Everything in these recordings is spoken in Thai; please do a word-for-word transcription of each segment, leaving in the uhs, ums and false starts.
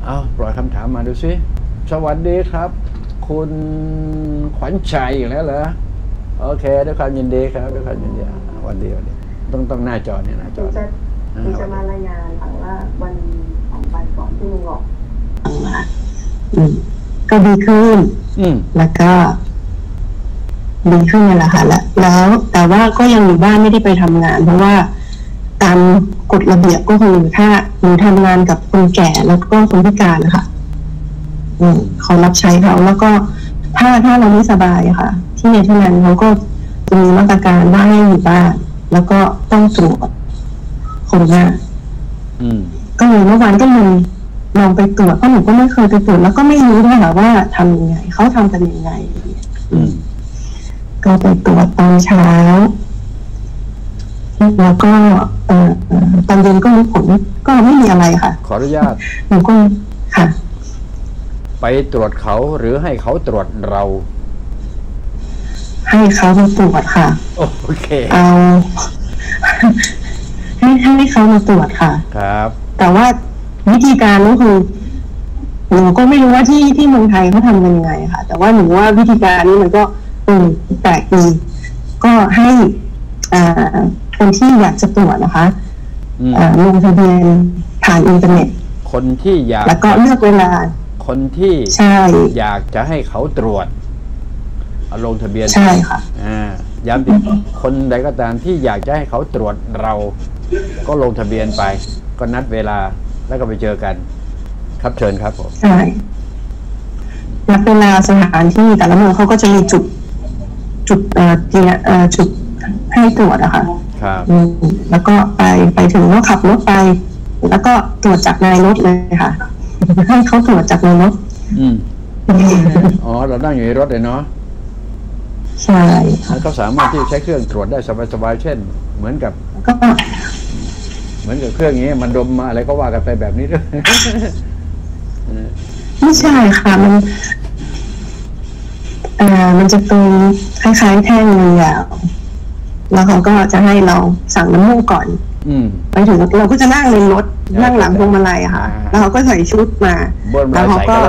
เอาปล่อยคำถามมาดูสิสวัสดีครับคุณขวัญชัยอีกแล้วเหรอโอเคด้วยความยินดีครับด้วยความยินดีวันดีวันดีต้องต้องหน้าจอเนี่ยหน้าจอจะจะมารายงานค่ะว่าวันสองวันก่อนที่ลุงบอกมาก็ดีขึ้นแล้วก็ดีขึ้นนี่แหละค่ะแล้วแล้วแต่ว่าก็ยังอยู่บ้านไม่ได้ไปทำงานเพราะว่าตามกฎระเบียบก็คือถ้าหนูทำงานกับคนแก่แล้วก็คนพิการนะคะเขารับใช้เขาแล้วก็ถ้าถ้าเราไม่สบายค่ะที่เนเธอร์แลนด์เขาก็จะมีมาตรการว่าให้อยู่บ้านแล้วก็ต้องตรวจโควิดก็เลยเมื่อวานก็เลยลองไปตรวจเพราะหนูก็ไม่เคยไปตรวจแล้วก็ไม่รู้ด้วยค่ะว่าทำยังไงเขาทำกันยังไงก็ไปตรวจตอนเช้าแล้วก็เอ่อตอนเย็นก็รู้ผลก็ไม่มีอะไรค่ะขออนุญาตหนูก็ค่ะไปตรวจเขาหรือให้เขาตรวจเราให้เขามาตรวจค่ะโอเคเอาให้ให้เขามาตรวจค่ะครับแต่ว่าวิธีการก็คือหนูก็ไม่รู้ว่าที่ที่เมืองไทยเขาทำกันยังไงค่ะแต่ว่าหนูว่าวิธีการนี้มันก็เออแปลกดีก็ให้อ่าคนที่อยากจะตรวจนะคะลงทะเบียนผ่านอินเทอร์เน็ตคนที่อยากแล้วก็เลือกเวลาคนที่ใช่อยากจะให้เขาตรวจเอาลงทะเบียนใช่ค่ะอ่าย้ำอีกคนใดก็ตามที่อยากจะให้เขาตรวจเราก็ลงทะเบียนไปก็นัดเวลาแล้วก็ไปเจอกันครับเชิญครับผมใช่นัดเวลาสถานที่แต่ละเมืองเขาก็จะมีจุดจุดเอ่อเอ่อจุดให้ตรวจอะค่ะครับแล้วก็ไปไปถึงก็ขับรถไปแล้วก็ตรวจจากในรถเลยค่ะให้เขาตรวจจากในรถอืมอ๋อเรานั่งอยู่ในรถเลยเนาะใช่แล้วเขาสามารถที่ใช้เครื่องตรวจได้สบายๆเช่นเหมือนกับก็เหมือนกับเครื่องนี้มันดมมาอะไรก็ว่ากันไปแบบนี้ด้วยไม่ใช่ค่ะมันอ่ามันจะเป็นคล้ายๆแท่งยาวแล้วเขาก็จะให้เราสั่งน้ำมูกก่อนไปถึงเราก็จะนั่งในรถนั่งหลังพวงมาลัยค่ะแล้วเขาก็ใส่ชุดมาแล้วเขาก็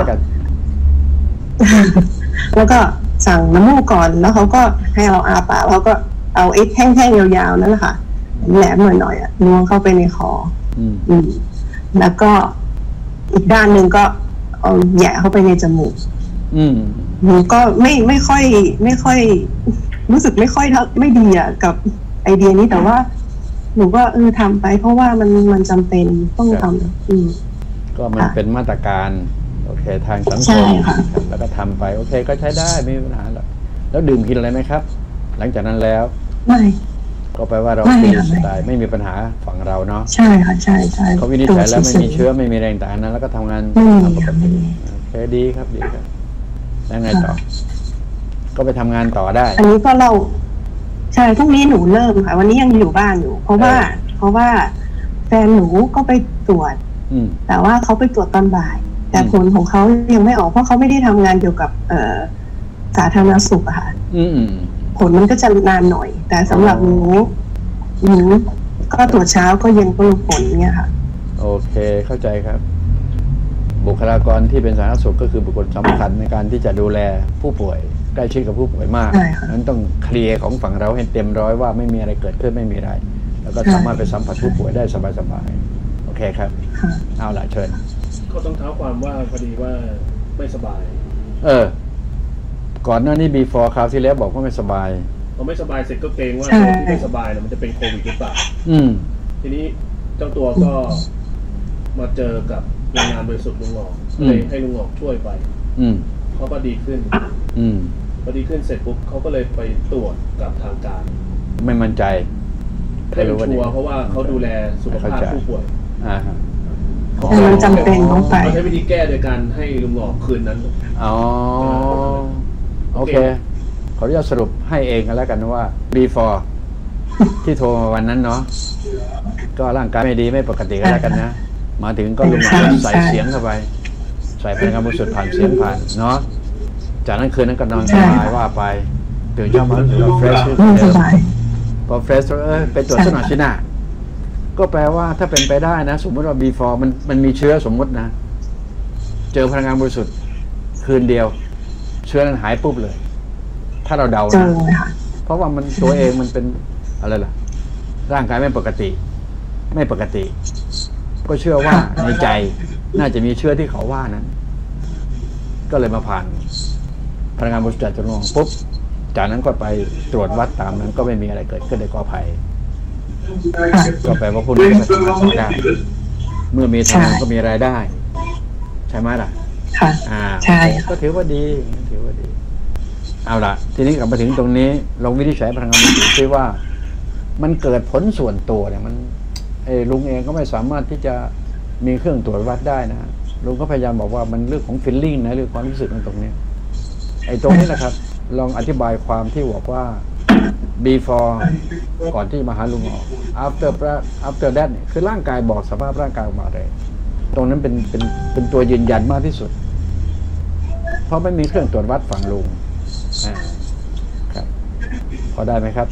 แล้วก็สั่งน้ำมูกก่อนแล้วเขาก็ให้เราอาปากเขาก็เอาไอ้แท่งๆยาวๆนั่นแหละค่ะแหลมหน่อยๆอ่ะล้วงเข้าไปในคออืมแล้วก็อีกด้านหนึ่งก็เอาแหย่เข้าไปในจมูกหนูก็ไม่ไม่ค่อยไม่ค่อยรู้สึกไม่ค่อยไม่ดีอ่ะกับไอเดียนี้แต่ว่าหนูก็เออทำไปเพราะว่ามันมันจำเป็นต้องทำอืมก็มันเป็นมาตรการโอเคทางสังคมแล้วก็ทำไปโอเคก็ใช้ได้ไม่มีปัญหาหรอกแล้วดื่มกินอะไรไหมครับหลังจากนั้นแล้วไม่ก็แปลว่าเราเป็นสไตล์ไม่มีปัญหาฝั่งเราเนาะใช่ค่ะใช่ใช่เขาวินิจฉัยแล้วไม่มีเชื้อไม่มีแรงต่างนั้นแล้วก็ทำงานตามปกติโอเคดีครับดีครับแล้วไงต่อก็ไปทำงานต่อได้อันนี้ก็เราใช่พรุ่งนี้หนูเริ่มค่ะวันนี้ยังอยู่บ้านอยู่เพราะว่าเพราะว่าแฟนหนูก็ไปตรวจแต่ว่าเขาไปตรวจตอนบ่ายแต่ผลของเขายังไม่ออกเพราะเขาไม่ได้ทำงานเกี่ยวกับเอ่อสาธารณสุขอะค่ะผลมันก็จะนานหน่อยแต่สำหรับหนูหนูก็ตรวจเช้าก็เย็นก็รู้ผลเนี่ยค่ะโอเคเข้าใจครับบุคลากรที่เป็นสาธารณสุขก็คือบุคคลสำคัญในการที่จะดูแลผู้ป่วยใกล้ชิดกับผู้ป่วยมากนั้นต้องเคลียร์ของฝั่งเราให้เต็มร้อยว่าไม่มีอะไรเกิดขึ้นไม่มีอะไรแล้วก็สามารถไปสัมผัสผู้ป่วยได้สบายๆโอเคครับเอาล่ะเชิญก็ต้องเท้าความว่าพอดีว่าไม่สบายเออก่อนหน้านี้ before คราวที่แล้วบอกว่าไม่สบายพอไม่สบายเสร็จก็เกรงว่าที่ไม่สบายเนี่ยมันจะเป็นโควิดหรือเปล่าอืมทีนี้เจ้าตัวก็มาเจอกับโรงงานบริสุทธิ์ลุงหงอกเลยให้ลุงหงอกช่วยไปอืมเขาก็ดีขึ้นอืมพอดีขึ้นเสร็จปุ๊บเขาก็เลยไปตรวจกับทางการไม่มั่นใจไม่รู้ชัวร์เพราะว่าเขาดูแลสุขภาพผู้ป่วยอ่าฮะมันจำเป็นต้องไปเขาใช้วิธีแก้โดยการให้ลุงหงอกคืนนั้นอ๋อโอเคขออนุญาตสรุปให้เองกันแล้วกันว่า before ที่โทรมาวันนั้นเนาะก็ร่างกายไม่ดีไม่ปกติก็แล้วกันนะมาถึงก็ลุงหงอกใส่เสียงเข้าไปใส่พลังงานบริสุทธิ์ผ่านเสียงผ่านเนาะจากนั้นคืนนั้นก็นอนสบายว่าไปตื่นเช้ามารู้สึกว่าเฟรชขึ้นเดิมพอเฟรชเออไปตรวจสนองชิน่าก็แปลว่าถ้าเป็นไปได้นะสมมติว่า before มันมันมีเชื้อสมมตินะเจอพลังงานบริสุทธิ์คืนเดียวเชื้อนั้นหายปุ๊บเลย ถ้าเราเดาเจนะอเลยค่ะเพราะว่ามันตัวเองมันเป็นอะไรล่ะ ร่างกายไม่ปกติ ไม่ปกติ ก็เชื่อว่าในใจน่าจะมีเชื้อที่เขาว่านั้น ก็เลยมาผ่านพลังงานบริสุทธิ์จากจำลองปุ๊บจากนั้นก็ไปตรวจวัดตามนั้น ก็ไม่มีอะไรเกิดขึ้นในกอไผ่ก็แปลว่าพวกนี้ก็ทำงานได้เมื่อมีทางก็มีรายได้ ใช่ไหมล่ะค่ะอ่าใช่ค่ะก็ถือว่าดีถือว่าดี เอาละทีนี้กลับมาถึงตรงนี้ลองวินิจฉัยพลังงานบริสุทธิ์ซิว่า มันเกิดผลส่วนตัวเนี่ยมันไอ้ลุงเองก็ไม่สามารถที่จะมีเครื่องตรวจวัดได้นะลุงก็พยายามบอกว่ามันเรื่องของฟีลลิ่งนะเรื่องความรู้สึกตรงนี้ไอ้ตรงนี้นะครับ ลองอธิบายความที่บอกว่า before ก่อนที่มาหาลุงออก after after that เนี่ยคือร่างกายบอกสภาพร่างกายออกมาเลยตรงนั้นเป็นเป็นเป็นตัวยืนยันมากที่สุด เพราะไม่มีเครื่องตรวจวัดฝั่งลุงอ่าครับพอได้ไหมครับ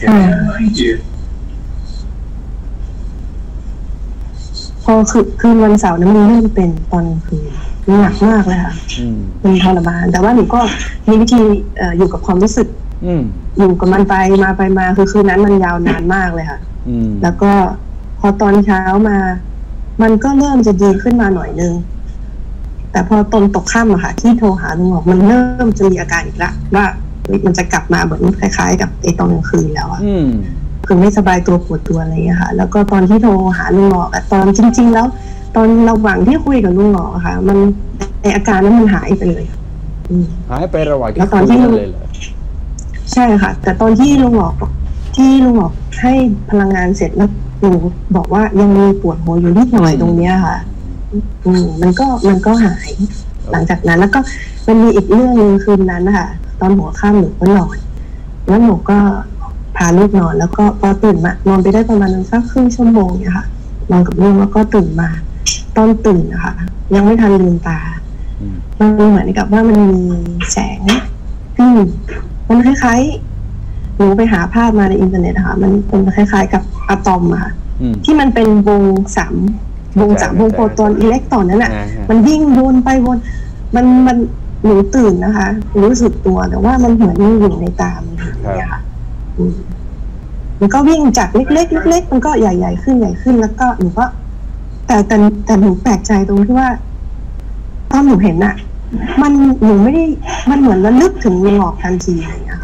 พอคือคืนวันเสาร์นั้นมันเริ่มเป็นตอนคืนหนักมากเลยค่ะมันทรมานแต่ว่าหนูก็มีวิธีเอ่ออยู่กับความรู้สึกอยู่กับมันไปมาไปมาคือคืนนั้นมันยาวนานมากเลยค่ะแล้วก็พอตอนเช้ามา มันก็เริ่มจะดีขึ้นมาหน่อยนึงแต่พอตอนตกค่ำอะค่ะที่โทรหาลุงหมอกมันเริ่มจะมีอาการอีกละว่ามันจะกลับมาเหมือนคล้ายๆกับไอ้ตอนกลางคืนแล้วอะคือไม่สบายตัวปวดตัวอะไรอย่างเงี้ยค่ะแล้วก็ตอนที่โทรหาลุงหมอกตอนจริงๆแล้วตอนระหว่างที่คุยกับลุงหมอกค่ะมันไออาการนั้นมันหายไปเลยหายไประหว่างที่คุยกันเลยเหรอใช่ค่ะแต่ตอนที่ลุงหมอกที่ลุงหมอกให้พลังงานเสร็จแล้วหนูบอกว่ายังมีปวดหัวอยู่นิดหน่อยตรงเนี้ยค่ะอืมมันก็มันก็หายหลังจากนั้นแล้วก็มันมีอีกเรื่องนึงคืนนั้นนะคะตอนหัวค่ำหนูก็นอนแล้วหนูก็พาลูกนอนแล้วก็พอตื่นมานอนไปได้ประมาณสักครึ่งชั่วโมงเนี่ยค่ะนอนกับลูกแล้วก็ตื่นมาตอนตื่นนะคะยังไม่ทันลืมตามันเหมือนกับว่ามันมีแสงอืมมันคล้ายๆหนูไปหาภาพมาในอินเทอร์เน็ตค่ะมันเป็นคล้ายๆกับอะตอมค่ะที่มันเป็นวงสามวงสามวงโปรตอนอิเล็กตรอนนั่นแหละมันวิ่งวนไปวนมันมันหนูตื่นนะคะรู้สึกตัวแต่ว่ามันเหมือนมันอยู่ในตามเนี่ยค่ะมันก็วิ่งจากเล็กๆเล็กๆมันก็ใหญ่ๆขึ้นใหญ่ขึ้นแล้วก็หนูก็แต่แต่แต่หนูแปลกใจตรงที่ว่าตอนหนูเห็นอะมันหนูไม่ได้มันเหมือนระลึกถึงลุงหมอกทันทีอะไรอย่างเงี้ย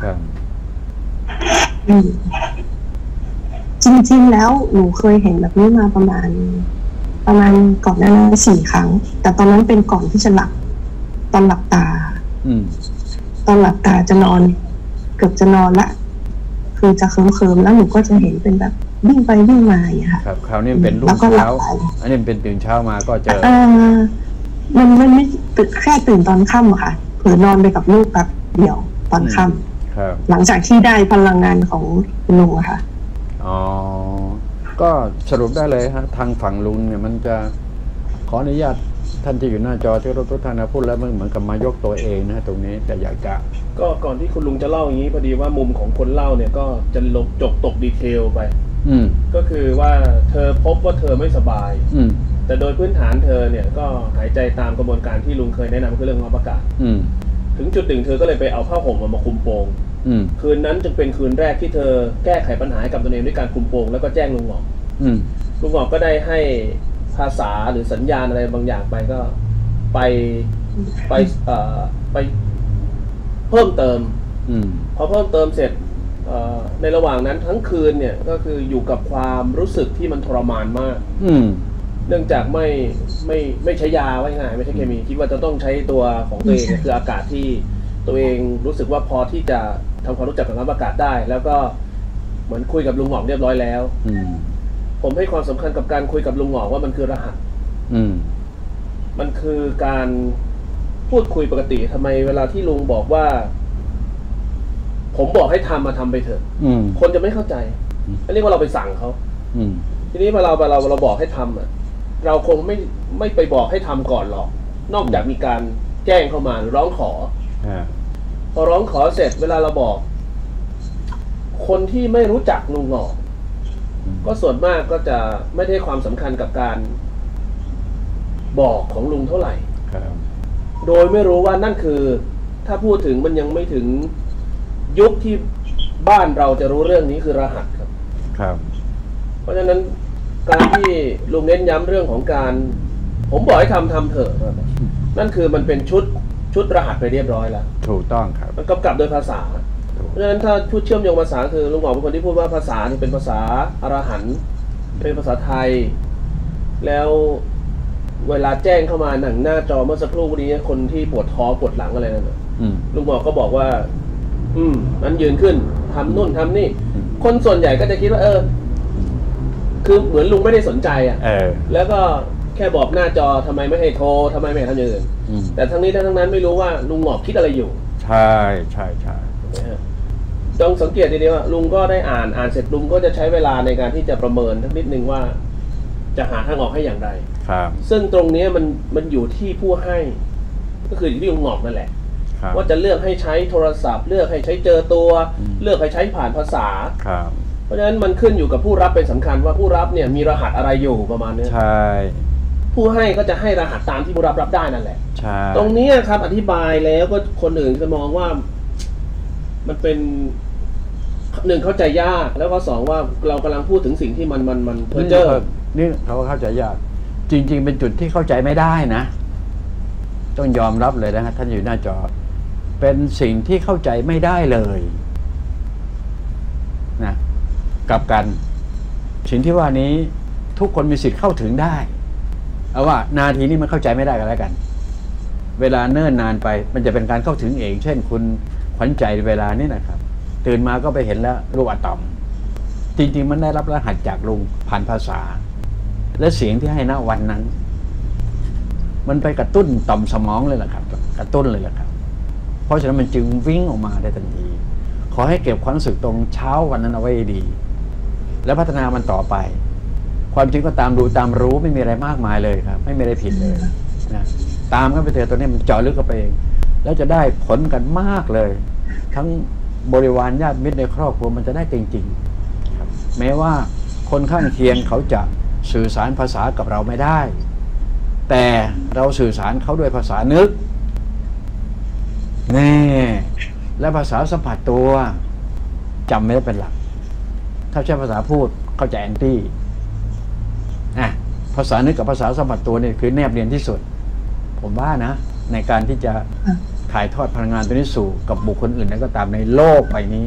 จริงๆแล้วหนูเคยเห็นแบบนี้มาประมาณประมาณก่อนหน้านั้นสี่ครั้งแต่ตอนนั้นเป็นก่อนที่จะหลับตอนหลับตาตอนหลับตาจะนอนเกือบจะนอนละคือจะเคลิ้มๆแล้วหนูก็จะเห็นเป็นแบบวิ่งไปวิ่งมาอย่างเงี้ยค่ะครับคราวนี้เป็นรุ่งเช้าอันนี้เป็นตื่นเช้ามาก็เจอมันมันไม่แค่ตื่นตอนค่ำอะค่ะเผื่อนอนไปกับลูกแบบเดียวตอนค่ำหลังจากที่ได้พลังงานของลุงอะค่ะอ๋อก็สรุปได้เลยฮะทางฝั่งลุงเนี่ยมันจะขออนุญาตท่านที่อยู่หน้าจอที่รถทุกท่านนะพูดแล้วมันเหมือนกับมายกตัวเองนะตรงนี้แต่อยากจะก็ก่อนที่คุณลุงจะเล่าอย่างนี้พอดีว่ามุมของคนเล่าเนี่ยก็จะลบจกตกดีเทลไปอืมก็คือว่าเธอพบว่าเธอไม่สบายอืมแต่โดยพื้นฐานเธอเนี่ยก็หายใจตามกระบวนการที่ลุงเคยแนะนำคือเรื่องของอากาศถึงจุดหนึ่งเธอก็เลยไปเอาผ้าห่มมาคุมโปงคืนนั้นจึงเป็นคืนแรกที่เธอแก้ไขปัญหากับตัวเองด้วยการคุมโปงแล้วก็แจ้งลุงหมอกลุงหมอกก็ได้ให้ภาษาหรือสัญญาณอะไรบางอย่างไปก็ไปไปเอ่อไปเพิ่มเติมพอเพิ่มเติมเสร็จในระหว่างนั้นทั้งคืนเนี่ยก็คืออยู่กับความรู้สึกที่มันทรมานมากเนื่องจากไม่ไม่ไม่ใช้ยาไว้ง่ายไม่ใช่เคมีคิดว่าจะต้องใช้ตัวของตัวเองคืออากาศที่ตัวเองรู้สึกว่าพอที่จะทำความรู้จักกับอากาศได้แล้วก็เหมือนคุยกับลุงหมอกเรียบร้อยแล้วผมให้ความสำคัญกับการคุยกับลุงหมอกว่ามันคือรหัสมันคือการพูดคุยปกติทำไมเวลาที่ลุงบอกว่าผมบอกให้ทำมาทำไปเถอะคนจะไม่เข้าใจอันนี้ว่าเราไปสั่งเขาทีนี้เวลาเราเราบอกให้ทำอ่ะเราคงไม่ไม่ไปบอกให้ทำก่อนหรอกนอกจากมีการแจ้งเข้ามาหรือร้องขอพอร้องขอเสร็จเวลาเราบอกคนที่ไม่รู้จักลุงหมอกก็ส่วนมากก็จะไม่ได้ความสำคัญกับการบอกของลุงเท่าไหร่โดยไม่รู้ว่านั่นคือถ้าพูดถึงมันยังไม่ถึงยุคที่บ้านเราจะรู้เรื่องนี้คือรหัสครับครับเพราะฉะนั้นการที่ลุงเน้นย้ำเรื่องของการ ผมบอกให้ทำทำเถอะนั่นคือมันเป็นชุดชุดรหัสไปเรียบร้อยแล้วถูกต้องครับมันกำกับโดยภาษาเพราะฉะนั้นถ้าพูดเชื่อมโยงภาษาคือลุงหมอเป็นคนที่พูดว่าภาษานี่เป็นภาษาอรหันต์เป็นภาษาไทยแล้วเวลาแจ้งเข้ามาหนังหน้าจอเมื่อสักครู่นี้คนที่ปวดท้องปวดหลังอะไรนั่นลุงหมอก็บอกว่าอืมนั้นยืนขึ้นทำนู่นทำนี่คนส่วนใหญ่ก็จะคิดว่าเออคือเหมือนลุงไม่ได้สนใจอ่ะแล้วก็แค่บอกหน้าจอทำไมไม่ให้โทรทำไมไม่ให้ทำอย่างอื่นแต่ทั้งนี้ทั้งนั้นไม่รู้ว่าลุงหงอกคิดอะไรอยู่ใช่ใช่ใช่ต้องสังเกตดีๆว่าลุงก็ได้อ่านอ่านเสร็จลุงก็จะใช้เวลาในการที่จะประเมินทั้งนิดนึงว่าจะหาทางออกให้อย่างไรครับซึ่งตรงนี้มันมันอยู่ที่ผู้ให้ก็คืออยู่ที่ลุงหงอกนั่นแหละว่าจะเลือกให้ใช้โทรศัพท์เลือกให้ใช้เจอตัวเลือกให้ใช้ผ่านภาษาครับเพราะฉะนั้นมันขึ้นอยู่กับผู้รับเป็นสำคัญว่าผู้รับเนี่ยมีรหัสอะไรอยู่ประมาณนี้ใช่ผู้ให้ก็จะให้รหัสตามที่ผู้รับรับได้นั่นแหละใช่ตรงนี้ครับอธิบายแล้วก็คนอื่นจะมองว่ามันเป็นหนึ่งเข้าใจยากแล้วก็สองว่าเรากำลังพูดถึงสิ่งที่มันมันมันเพ้อเจ้อนี่เขาเข้าใจยากจริงๆเป็นจุดที่เข้าใจไม่ได้นะต้องยอมรับเลยนะฮะท่านอยู่หน้าจอเป็นสิ่งที่เข้าใจไม่ได้เลยนะกลับกันสิ่งที่ว่านี้ทุกคนมีสิทธิ์เข้าถึงได้เอาว่านาทีนี้มันเข้าใจไม่ได้กันแล้วกันเวลาเนิ่นนานไปมันจะเป็นการเข้าถึงเองเช่นคุณขวัญใจเวลานี้นะครับตื่นมาก็ไปเห็นแล้วรูปอะตอมจริงๆมันได้รับรหัสจากลุงผ่านภาษาและเสียงที่ให้ณวันนั้นมันไปกระตุ้นต่อมสมองเลยล่ะครับกระตุ้นเลยล่ะครับเพราะฉะนั้นมันจึงวิ่งออกมาได้ทันทีขอให้เก็บความรู้สึกตรงเช้าวันนั้นเอาไว้ดีแล้วพัฒนามันต่อไปความจริงก็ตามดูตามรู้ไม่มีอะไรมากมายเลยครับไม่มีอะไรผิดเลยนะตามกันไปเถอะตัวนี้มันเจาะลึกเข้าไปเองแล้วจะได้ผลกันมากเลยทั้งบริวารญาติมิตรในครอบครัวมันจะได้จริงๆครับแม้ว่าคนข้างเคียงเขาจะสื่อสารภาษากับเราไม่ได้แต่เราสื่อสารเขาด้วยภาษานึกแน่และภาษาสัมผัสตัวจำไม่ได้เป็นหลักถ้าใช้ภาษาพูดเข้าใจแอนตี้อ่ะภาษานึกกับภาษาสัมผัสตัวนี่คือแนบเนียนที่สุดผมว่านะในการที่จะถ่ายทอดพลังงานตัวนี้สู่กับบุคคลอื่นนั้นก็ตามในโลกใบนี้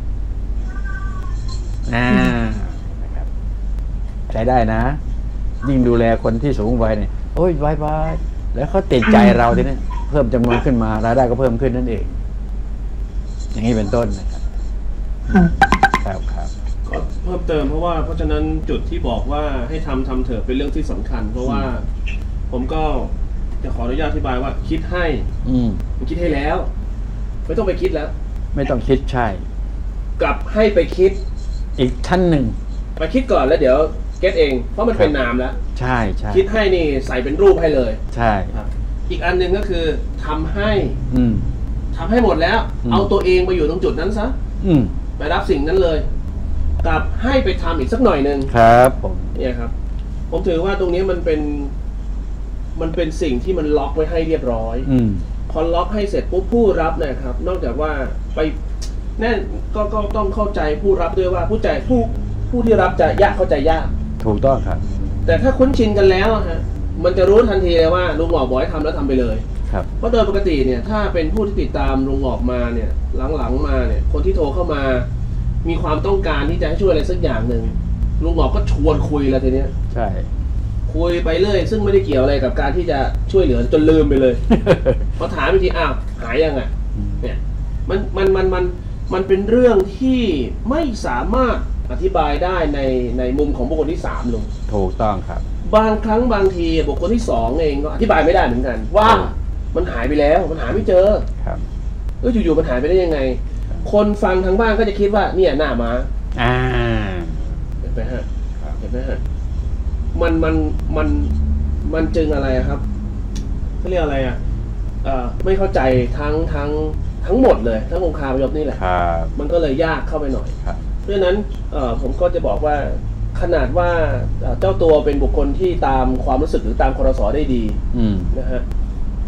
อ่านะครับใช้ได้นะยิ่งดูแลคนที่สูงวัยเนี่ยโอ้ยบายบายแล้วเขาติดใจเราทีนี้เพิ่มจำนวนขึ้นมารายได้ก็เพิ่มขึ้นนั่นเองอย่างนี้เป็นต้นนะครับครับครับก็เพิ่มเติมเพราะว่าเพราะฉะนั้นจุดที่บอกว่าให้ทำทำเถอะเป็นเรื่องที่สำคัญเพราะว่าผมก็จะขออนุญาตอธิบายว่าคิดให้อืมคิดให้แล้วไม่ต้องไปคิดแล้วไม่ต้องคิดใช่กลับให้ไปคิดอีกชั้นหนึ่งไปคิดก่อนแล้วเดี๋ยวเก็ตเองเพราะมันเป็นนามแล้วใช่ใช่คิดให้นี่ใส่เป็นรูปให้เลยใช่ครับอีกอันหนึ่งก็คือทำให้อืมทำให้หมดแล้วเอาตัวเองไปอยู่ตรงจุดนั้นซะอืมไปรับสิ่งนั้นเลยกลับให้ไปทำอีกสักหน่อยหนึ่งครับผมเนี่ยครับผมถือว่าตรงนี้มันเป็นมันเป็นสิ่งที่มันล็อกไว้ให้เรียบร้อยอืมพอล็อกให้เสร็จปุ๊บผู้รับเนี่ยครับนอกจากว่าไปแน่ก็ก็ต้องเข้าใจผู้รับด้วยว่าผู้ใจผู้ผู้ที่รับจะยากเข้าใจยากถูกต้องครับแต่ถ้าคุ้นชินกันแล้วฮะมันจะรู้ทันทีเลยว่าลุงหงอกบอกให้ทำแล้วทำไปเลยครับเพราะโดยปกติเนี่ยถ้าเป็นผู้ที่ติดตามลุงหงอกมาเนี่ยหลังๆมาเนี่ยคนที่โทรเข้ามามีความต้องการที่จะให้ช่วยอะไรสักอย่างหนึ่งลุงหงอกก็ชวนคุยแล้วทีเนี้ยใช่คุยไปเรื่อยซึ่งไม่ได้เกี่ยวอะไรกับการที่จะช่วยเหลือจนลืมไปเลย พอถามอีกทีอ้าวหายยังไงเนี่ยมันมันมันมันมันเป็นเรื่องที่ไม่สามารถอธิบายได้ในในมุมของบุคคลที่สามลุงถูกต้องครับบางครั้งบางทีบุคคลที่สองเองก็อธิบายไม่ได้เหมือนกันว่ามันหายไปแล้วมันหาไม่เจอครับเอออยู่ๆมันหายไปได้ยังไงคนฟังทางบ้านก็จะคิดว่าเนี่ยหน้าม้าอ่าเห็นไหมฮะเห็นไหมฮะมันมันมันมันจึงอะไรครับเขาเรียกอะไรอ่ะเอ่อไม่เข้าใจทั้งทั้งทั้งหมดเลยทั้งองค์คาพยพนี่แหละมันก็เลยยากเข้าไปหน่อยเพราะฉะนั้นเอ่อผมก็จะบอกว่าขนาดว่าเจ้าตัวเป็นบุคคลที่ตามความรู้สึกหรือตามครสได้ดีนะฮะ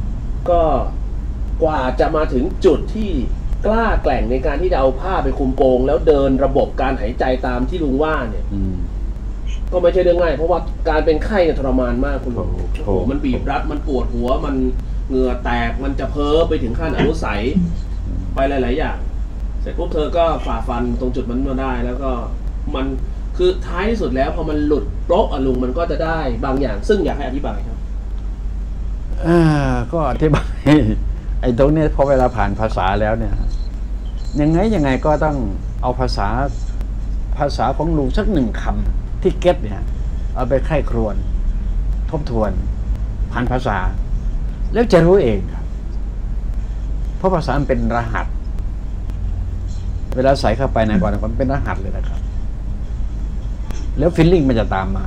ก็กว่าจะมาถึงจุดที่กล้าแกล่งในการที่จะเอาผ้าไปคลุมโปงแล้วเดินระบบการหายใจตามที่ลุงว่าเนี่ยก็ไม่ใช่เรื่องง่ายเพราะว่าการเป็นไข้เนี่ยทรมานมากคุณลุงโอ้มันบีบรัดมันปวดหัวมันเหงื่อแตกมันจะเพ้อไปถึงขั้นอนุสัยไปหลายๆอย่างเสร็จปุ๊บเธอก็ฝ่าฟันตรงจุดมันมาได้แล้วก็มันคือท้ายที่สุดแล้วพอมันหลุดโป๊ะอะลุงมันก็จะได้บางอย่างซึ่งอยากให้อธิบายครับอ่าก็อธิบายไอ้ตรงนี้พอเวลาผ่านภาษาแล้วเนี่ยยังไงยังไงก็ต้องเอาภาษาภาษาของลุงสักหนึ่งคำที่เก็ตเนี่ยเอาไปไข้ครวญทบทวนผ่านภาษาแล้วจะรู้เองครับเพราะภาษามันเป็นรหัสเวลาใส่เข้าไปในก่อนมันเป็นรหัสเลยนะครับแล้วฟีลลิ่งมันจะตามมา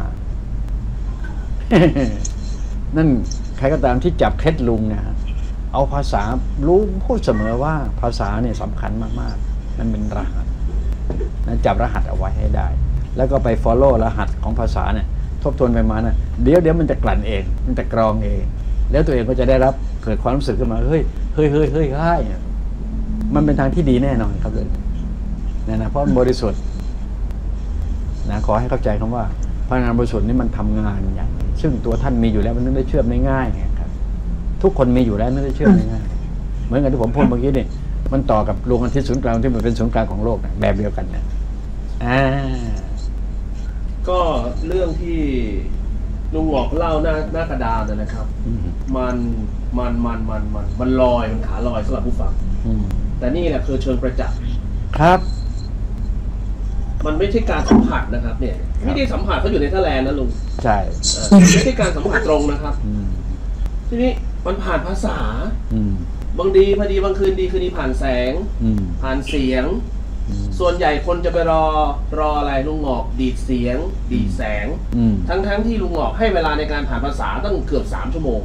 นั่นใครก็ตามที่จับเคล็ดลุงเนี่ยเอาภาษารู้พูดเสมอว่าภาษาเนี่ยสำคัญมากๆมันเป็นรหัสนะจับรหัสเอาไว้ให้ได้แล้วก็ไป follow รหัสของภาษาเนี่ยทบทวนไปมานะเดี๋ยวเดี๋ยวมันจะกลั่นเองมันจะกรองเองแล้วตัวเองก็จะได้รับเกิดความรู้สึกขึ้นมาเฮ้ยเฮ้ยเฮ้ยเฮ้ยเฮ้ยมันเป็นทางที่ดีแน่นอนครับเลยนะนะเพราะบริสุทธิ์นะขอให้เข้าใจคำว่าพลังงานบริสุทธิ์นี่มันทำงานอย่างซึ่งตัวท่านมีอยู่แล้วมันนึกได้เชื่อมได้ง่ายไงครับทุกคนมีอยู่แล้วนึกได้เชื่อมได้ง่ายเหมือนกับที่ผมพูดเมื่อกี้นี่มันต่อกับดวงอาทิตย์ศูนย์กลางที่มันเป็นศูนย์กลางของโลกนะแบบเดียวกันนะอ่าก็เรื่องที่ลุงหงอกเล่าหน้าหน้ากระดานนะครับมันมันมันมันมันมันลอยมันขาลอยสำหรับผู้ฟังแต่นี่แหละคือเชิงประจักษ์ครับมันไม่ใช่การสัมผัสนะครับเนี่ยไม่ได้สัมผัสเขาอยู่ในทะเลนะลุงใช่ไม่ใช่การสัมผัสตรงนะครับทีนี้มันผ่านภาษาบางดีพอดีบางคืนดีคืนดีผ่านแสงผ่านเสียงส่วนใหญ่คนจะไปรอรออะไรลุงหงอกดีดเสียงดีดแสงทั้งทั้งที่ลุงหงอกให้เวลาในการผ่านภาษาตั้งเกือบสามชั่วโมง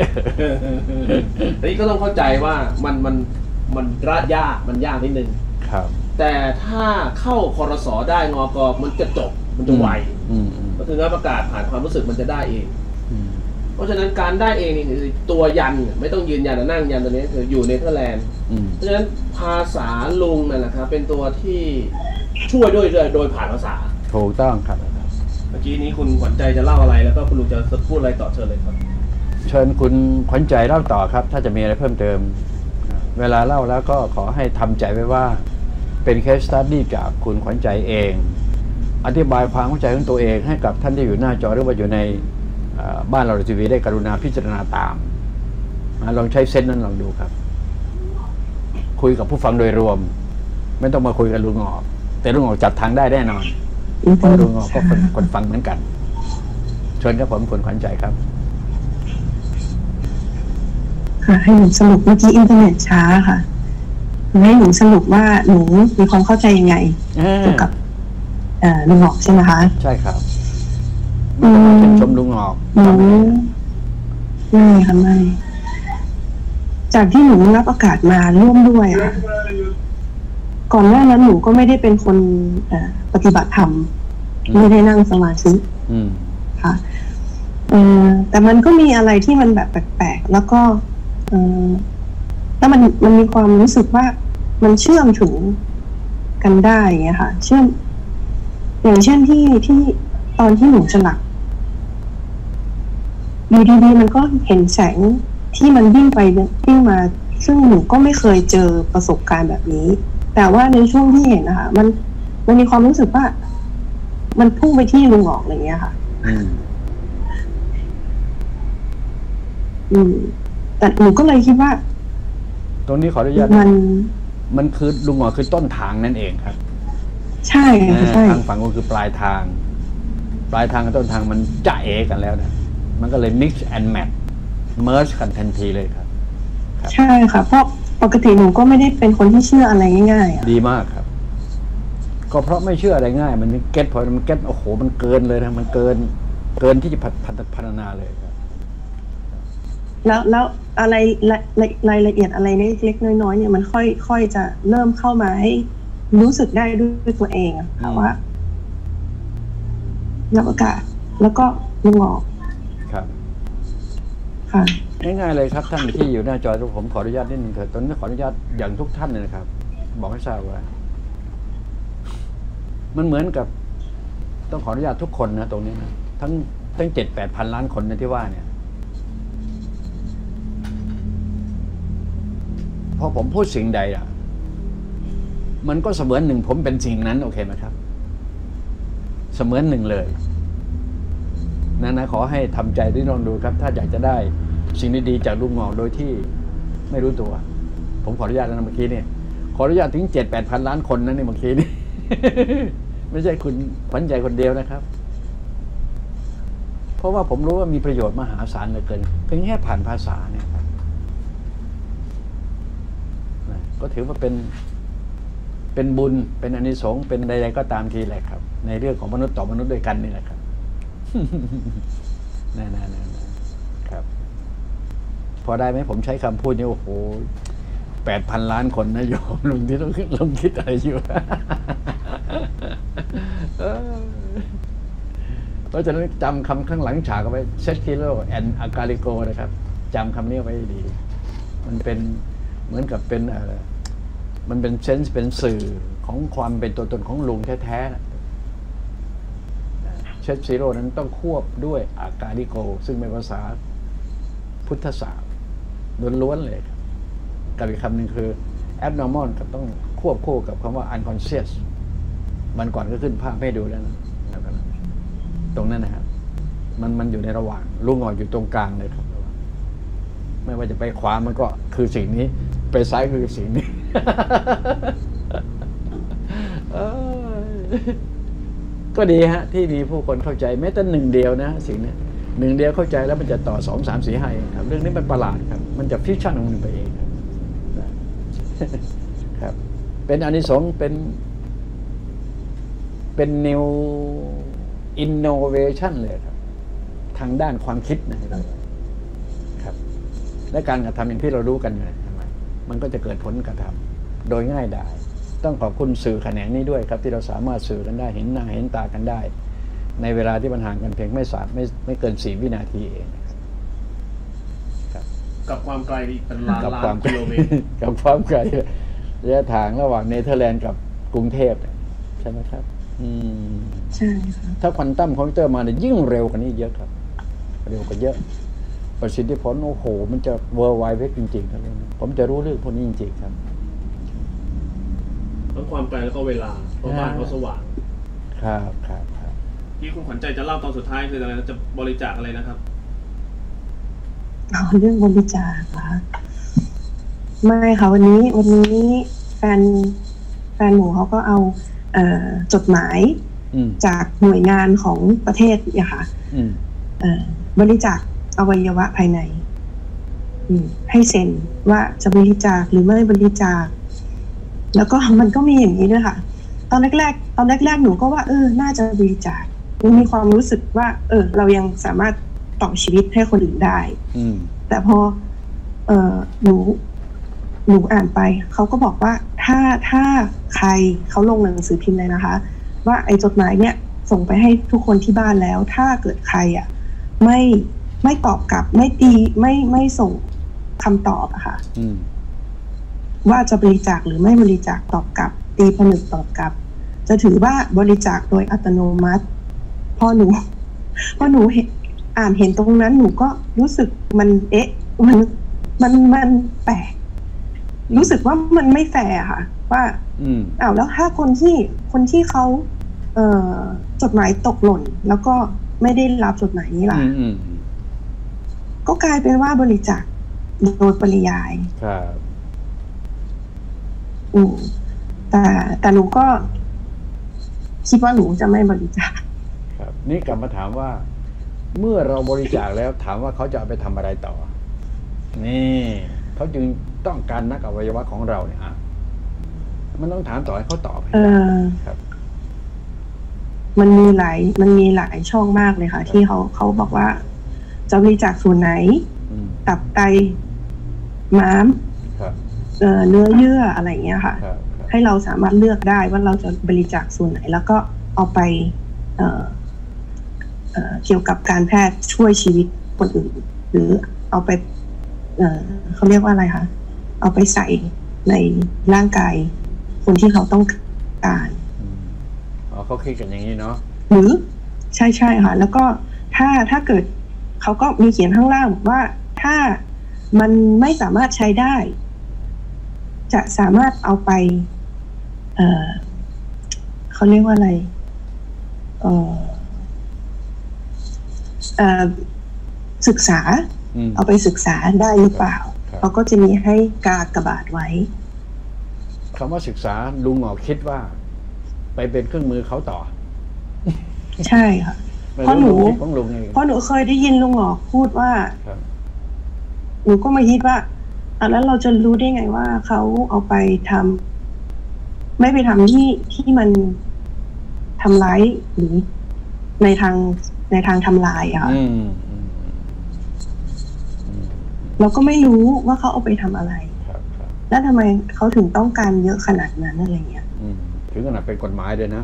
อันนี้ก็ต้องเข้าใจว่ามันมันมันระยากมันยากนิดนึงครับแต่ถ้าเข้าครสได้งอกอมันจะจบมันจะไวก็คืองานประกาศผ่านความรู้สึกมันจะได้เองเพราะฉะนั้นการได้เองนี่คือตัวยันไม่ต้องยืนยันนั่งยันตัวนี้คืออยู่ในเนเธอร์แลนด์เพราะฉะนั้นภาษาลุงนั่นแหละครับเป็นตัวที่ช่วยด้วยโดยผ่านภาษาถูกต้องครับเมื่อกี้นี้คุณขวัญใจจะเล่าอะไรแล้วก็คุณลุงจะพูดอะไรต่อเชิญเลยครับเชิญคุณขวัญใจเล่าต่อครับถ้าจะมีอะไรเพิ่มเติมเวลาเล่าแล้วก็ขอให้ทำใจไว้ว่าเป็นเคสสตั๊ดดี้จากคุณขวัญใจเองอธิบายความเข้าใจของตัวเองให้กับท่านที่อยู่หน้าจอหรือว่าอยู่ในบ้านเราทีวีได้กรุณาพิจารณาตามลองใช้เซนส์นั้นลองดูครับคุยกับผู้ฟังโดยรวมไม่ต้องมาคุยกับลุงหงอกแต่ลุงหงอกจับทางได้แน่นอนเพราะลุงหงอกก็คนคนฟังเหมือนกันเชิญครับผมคุณขวัญใจครับค่ะให้หนูสรุปเมื่อกี้อินเทอร์เน็ตช้าค่ะให้หนูสรุปว่าหนูมีความเข้าใจยังไงเกี่ยวกับลุงหงอกใช่ไหมคะใช่ครับไม่ต้องมาชื่นชมลุงหงอกหนูไม่ค่ะไม่จากที่หนูรับอากาศมาร่วมด้วยค่ะก่อนหน้านั้นหนูก็ไม่ได้เป็นคนปฏิบัติธรรมไม่ได้นั่งสมาธิค่ะแต่มันก็มีอะไรที่มันแบบแปลกๆแล้วก็แล้วมันมันมีความรู้สึกว่ามันเชื่อมถึงกันได้อย่างเงี้ยค่ะเชื่อมอย่างเช่นที่ที่ตอนที่หนูจะหลับอยู่ดีๆมันก็เห็นแสงที่มันวิ่งไปวิ่งมาซึ่งหนูก็ไม่เคยเจอประสบการณ์แบบนี้แต่ว่าในช่วงที่เห็นนะคะมันมันมีความรู้สึกว่ามันพุ่งไปที่ลุงหงอกอะไรเงี้ยค่ะอืมแต่หนูก็เลยคิดว่าตรงนี้ขออนุญาตมันมันคือลุงหงอกคือต้นทางนั่นเองครับใช่ใช่ทางฝั่งก็คือปลายทางปลายทางกับต้นทางมันจะเอกันแล้วนะมันก็เลย mix and match merge กันทันทีเลยครับใช่ค่ะเพราะปกติหนูก็ไม่ได้เป็นคนที่เชื่ออะไรง่ายๆดีมากครับก็เพราะไม่เชื่ออะไรง่ายมันเก็ตพอมันเก็ตโอ้โหมันเกินเลยนะมันเกินเกินที่จะพัฒนาเลยครับแล้วแล้วอะไรรายละเอียดอะไรเล็กๆน้อยๆเนี่ยมันค่อยค่อยจะเริ่มเข้ามาให้รู้สึกได้ด้วยตัวเองอะค่ะว่ารับอากาศแล้วก็ลุงหงอกครับค่ะง่ายๆเลยครับท่านที่อยู่หน้าจอทุกผมขออนุญาตนิดนึงเถิดตอนนี้ขออนุญาตอย่างทุกท่านเลยนะครับบอกให้ทราบว่ามันเหมือนกับต้องขออนุญาตทุกคนนะตรงนี้นะทั้งทั้งเจ็ดแปดพันล้านคนในที่ว่าเนี่ยพอผมพูดสิ่งใดอ่ะมันก็เสมือนหนึ่งผมเป็นสิ่งนั้นโอเคไหมครับเสมือนหนึ่งเลยนะนะขอให้ทำใจที่ลองดูครับถ้าอยากจะได้สิ่งดีๆจากลุงหงอกโดยที่ไม่รู้ตัวผมขออนุญาตนะเมื่อกี้เนี่ยขออนุญาตถึงเจ็ดแปดพันล้านคนนั้นในเมื่อกี้นี่ ไม่ใช่คุณขวัญใจคนเดียวนะครับเพราะว่าผมรู้ว่ามีประโยชน์มหาศาลเหลือเกินเพียงแค่ผ่านภาษาเนี่ยครับก็ถือว่าเป็นเป็นบุญเป็นอานิสงส์เป็นใดๆก็ตามทีแหละครับในเรื่องของมนุษย์ต่อมนุษย์ด้วยกันนี่แหละครับน่าๆๆครับพอได้ไหมผมใช้คำพูดนี้โอ้โหแปดพันล้านคนนะโยมลุงที่ต้องลงคิดอะไรอยู่เพราะฉะนั้นจำคำข้างหลังฉากเอาไว้เซตคิโลแอนอากาลิโกนะครับจำคำนี้ไว้ดีมันเป็นเหมือนกับเป็นอะไรมันเป็นเซนส์เป็นสื่อของความเป็นตัวตนของลุงแท้ๆนะเซตซีโร่นั้นต้องควบด้วยอากาลิโกซึ่งเป็นภาษาพุทธศาสตร์ล้วนๆเลยครับกับอีกคำหนึ่งคือ abnormal ก็ต้องควบคู่กับคำว่า unconscious มันก่อนก็ขึ้นภาพให้ดูแล้วนะตรงนั้นนะครับมันมันอยู่ในระหว่างลุงหงอกอยู่ตรงกลางเลยครับไม่ว่าจะไปขวามันก็คือสิ่งนี้ไปซ้ายคือสิ่งนี้ ก็ดีฮะที่มีผู้คนเข้าใจแม้แต่หนึ่งเดียวนะสิ่งนี้หนึ่งเดียวเข้าใจแล้วมันจะต่อสองสามสี่ห้าครับเรื่องนี้มันประหลาดครับมันจะฟิกชันของมันไปเองครับครับเป็นอานิสงส์เป็นเป็น new innovation เลยครับทางด้านความคิดนะครับและการกระทำอย่างที่เรารู้กันเนี่ยมันก็จะเกิดผลกระทำโดยง่ายดายต้องขอบคุณสื่อแขนงนี้ด้วยครับที่เราสามารถสื่อกันได้เห็นหน้าเห็นตากันได้ในเวลาที่มันห่างกันเพียงไม่สามไม่ไม่เกินสี่วินาทีเองครับกับความไกลอีกเป็นล้านล้านกิโลเมตรกับความไกลระยะทางระหว่างเนเธอร์แลนด์กับกรุงเทพใช่ไหมครับใช่ค่ะถ้าควอนตัมคอมพิวเตอร์มาเนี่ยยิ่งเร็วกว่านี้เยอะครับเร็วกว่าเยอะประสิทธิผลโอ้โหมันจะเวอร์ไวด์เวกจริงๆครับผมจะรู้เรื่องพวกนี้จริงๆครับทั้งความไกลแล้วก็เวลาเพราะบ้านเขาสว่างครับครับครับที่คุณขวัญใจจะเล่าตอนสุดท้ายคืออะไรจะบริจาคอะไรนะครับเอาเรื่องบริจาคค่ะไม่ค่ะวันนี้วันนี้แฟนแฟนหนูเขาก็เอาเอ่อจดหมายจากหน่วยงานของประเทศเนี่ยค่ะเอ่อบริจาคอวัยวะภายในให้เซ็นว่าจะบริจาคหรือไม่บริจาคแล้วก็มันก็มีอย่างนี้ด้วยค่ะตอนแรกๆตอนแรกๆหนูก็ว่าเออน่าจะบริจาคมีความรู้สึกว่าเออเรายังสามารถต่อชีวิตให้คนอื่นได้แต่พอเออหนูหนูอ่านไปเขาก็บอกว่าถ้าถ้าใครเขาลงหนังสือพิมพ์เลยนะคะว่าไอ้จดหมายเนี่ยส่งไปให้ทุกคนที่บ้านแล้วถ้าเกิดใครอ่ะไม่ไม่ตอบกลับไม่ตีไม่ไม่ส่งคำตอบอะค่ะว่าจะบริจาคหรือไม่บริจาคตอบกลับตีผนึกตอบกลับจะถือว่าบริจาคโดยอัตโนมัติพอหนูพอหนูเห็นอ่านเห็นตรงนั้นหนูก็รู้สึกมันเอ๊ะมันมันมันแปลกรู้สึกว่ามันไม่แฟร์ค่ะว่าอ้าวแล้วถ้าคนที่คนที่เขาเอ่อจดหมายตกหล่นแล้วก็ไม่ได้รับจดหมายนี้ล่ะก็กลายเป็นว่าบริจาคโดยปริยายครับอืมแต่แต่หนูก็คิดว่าหนูจะไม่บริจาคครับนี่กลับมาถามว่าเมื่อเราบริจาคแล้วถามว่าเขาจะเอาไปทำอะไรต่อนี่เขาจึงต้องการนักอวัยวะของเราเนี่ยอ่ะมันต้องถามต่อให้เขาตอบเออครับมันมีหลายมันมีหลายช่องมากเลยค่ะที่เขาเขาบอกว่าจะบริจาคส่วนไหนตับไตม้ามเอ่อเนื้อเยื่ออะไรอย่างเงี้ยค่ะให้เราสามารถเลือกได้ว่าเราจะบริจาคส่วนไหนแล้วก็เอาไปเอ่อเอ่อเกี่ยวกับการแพทย์ช่วยชีวิตคนอื่นหรือเอาไปเอ่อเขาเรียกว่าอะไรคะเอาไปใส่ในร่างกายคนที่เขาต้องการอ๋อเขาคิดกันอย่างนี้เนาะหรือใช่ใช่ค่ะแล้วก็ถ้าถ้าเกิดเขาก็มีเขียนข้างล่างว่าถ้ามันไม่สามารถใช้ได้จะสามารถเอาไปเอ่อเขาเรียกว่าอะไรเอ่อเอ่อศึกษาเอาไปศึกษาได้หรือเปล่าเขาก็จะมีให้กากบาทไว้คำว่าศึกษาลุงหงอกคิดว่าไปเป็นเครื่องมือเขาต่อใช่ค่ะเพราะหนูเพราะหนูเคยได้ยินลุงหงอกพูดว่าหนูก็มาคิดว่าอ่ะแล้วเราจะรู้ได้ไงว่าเขาเอาไปทำไม่ไปทำที่ที่มันทำร้ายหรือในทางในทางทำลายอะค่ะเราก็ไม่รู้ว่าเขาเอาไปทำอะไรแล้วทำไมเขาถึงต้องการเยอะขนาดนั้นอะไรเงี้ยถึงขนาดเป็นกฎหมายเลยนะ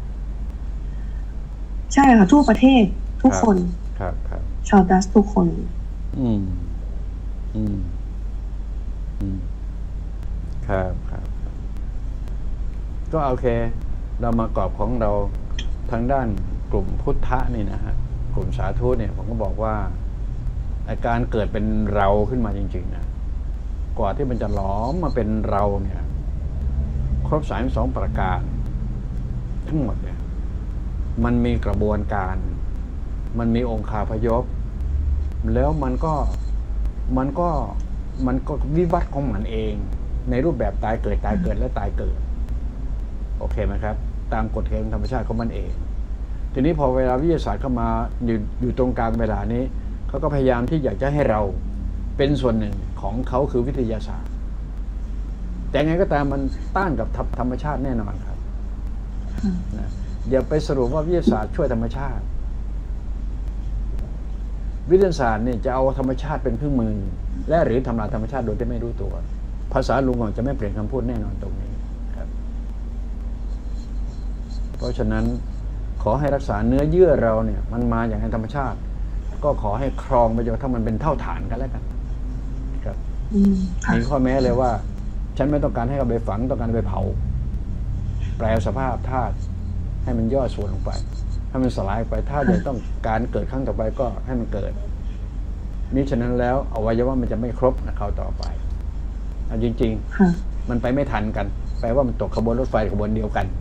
ใช่ค่ะทั่วประเทศทุกคนครับครับชาวดัสทุกคนอืมอืมอืมครับครับก็โอเคเรามากรอบของเราทางด้านกลุ่มพุทธะนี่นะฮะกลุ่มสาธุเนี่ยผมก็บอกว่าอาการเกิดเป็นเราขึ้นมาจริงๆนะกว่าที่มันจะหลอมมาเป็นเราเนี่ยครบสามสิบสองประการทั้งหมดเนี่ยมันมีกระบวนการมันมีองค์คาพยพแล้วมันก็มันก็มันก็วิวัฒน์ของมันเองในรูปแบบตายเกิดตายเกิดและตายเกิดโอเคไหมครับตามกฎเกณฑ์ธรรมชาติของมันเองทีนี้พอเวลาวิทยาศาสตร์เข้ามาอยู่อยู่ตรงกลางเวลานี้เขาก็พยายามที่อยากจะให้เราเป็นส่วนหนึ่งของเขาคือวิทยาศาสตร์แต่ไงก็ตามมันต้านกับธรรมชาติแน่นอนครับนะอย่าไปสรุปว่าวิทยาศาสตร์ช่วยธรรมชาติวิทยาศาสตร์เนี่ยจะเอาธรรมชาติเป็นเครื่องมือและหรือทำลายธรรมชาติโดยที่ไม่รู้ตัวภาษาลุงหงอกจะไม่เปลี่ยนคำพูดแน่นอนตรงนี้ครับเพราะฉะนั้นขอให้รักษาเนื้อเยื่อเราเนี่ยมันมาอย่างในธรรมชาติก็ขอให้ครองไปจนถ้ามันเป็นเท่าฐานกันแล้วกันครับมีข้อแม้เลยว่าฉันไม่ต้องการให้เอาไปฝังต้องการไปเผาแปลสภาพธาตุให้มันย่อส่วนลงไปให้มันสลายไปถ้ายังต้องการเกิดครั้งต่อไปก็ให้มันเกิดมิฉะนั้นแล้วอวัยวะมันจะไม่ครบนะเขาต่อไปเอาจริงๆมันไปไม่ทันกันแปลว่ามันตกขบวนรถไฟขบวนเดียวกัน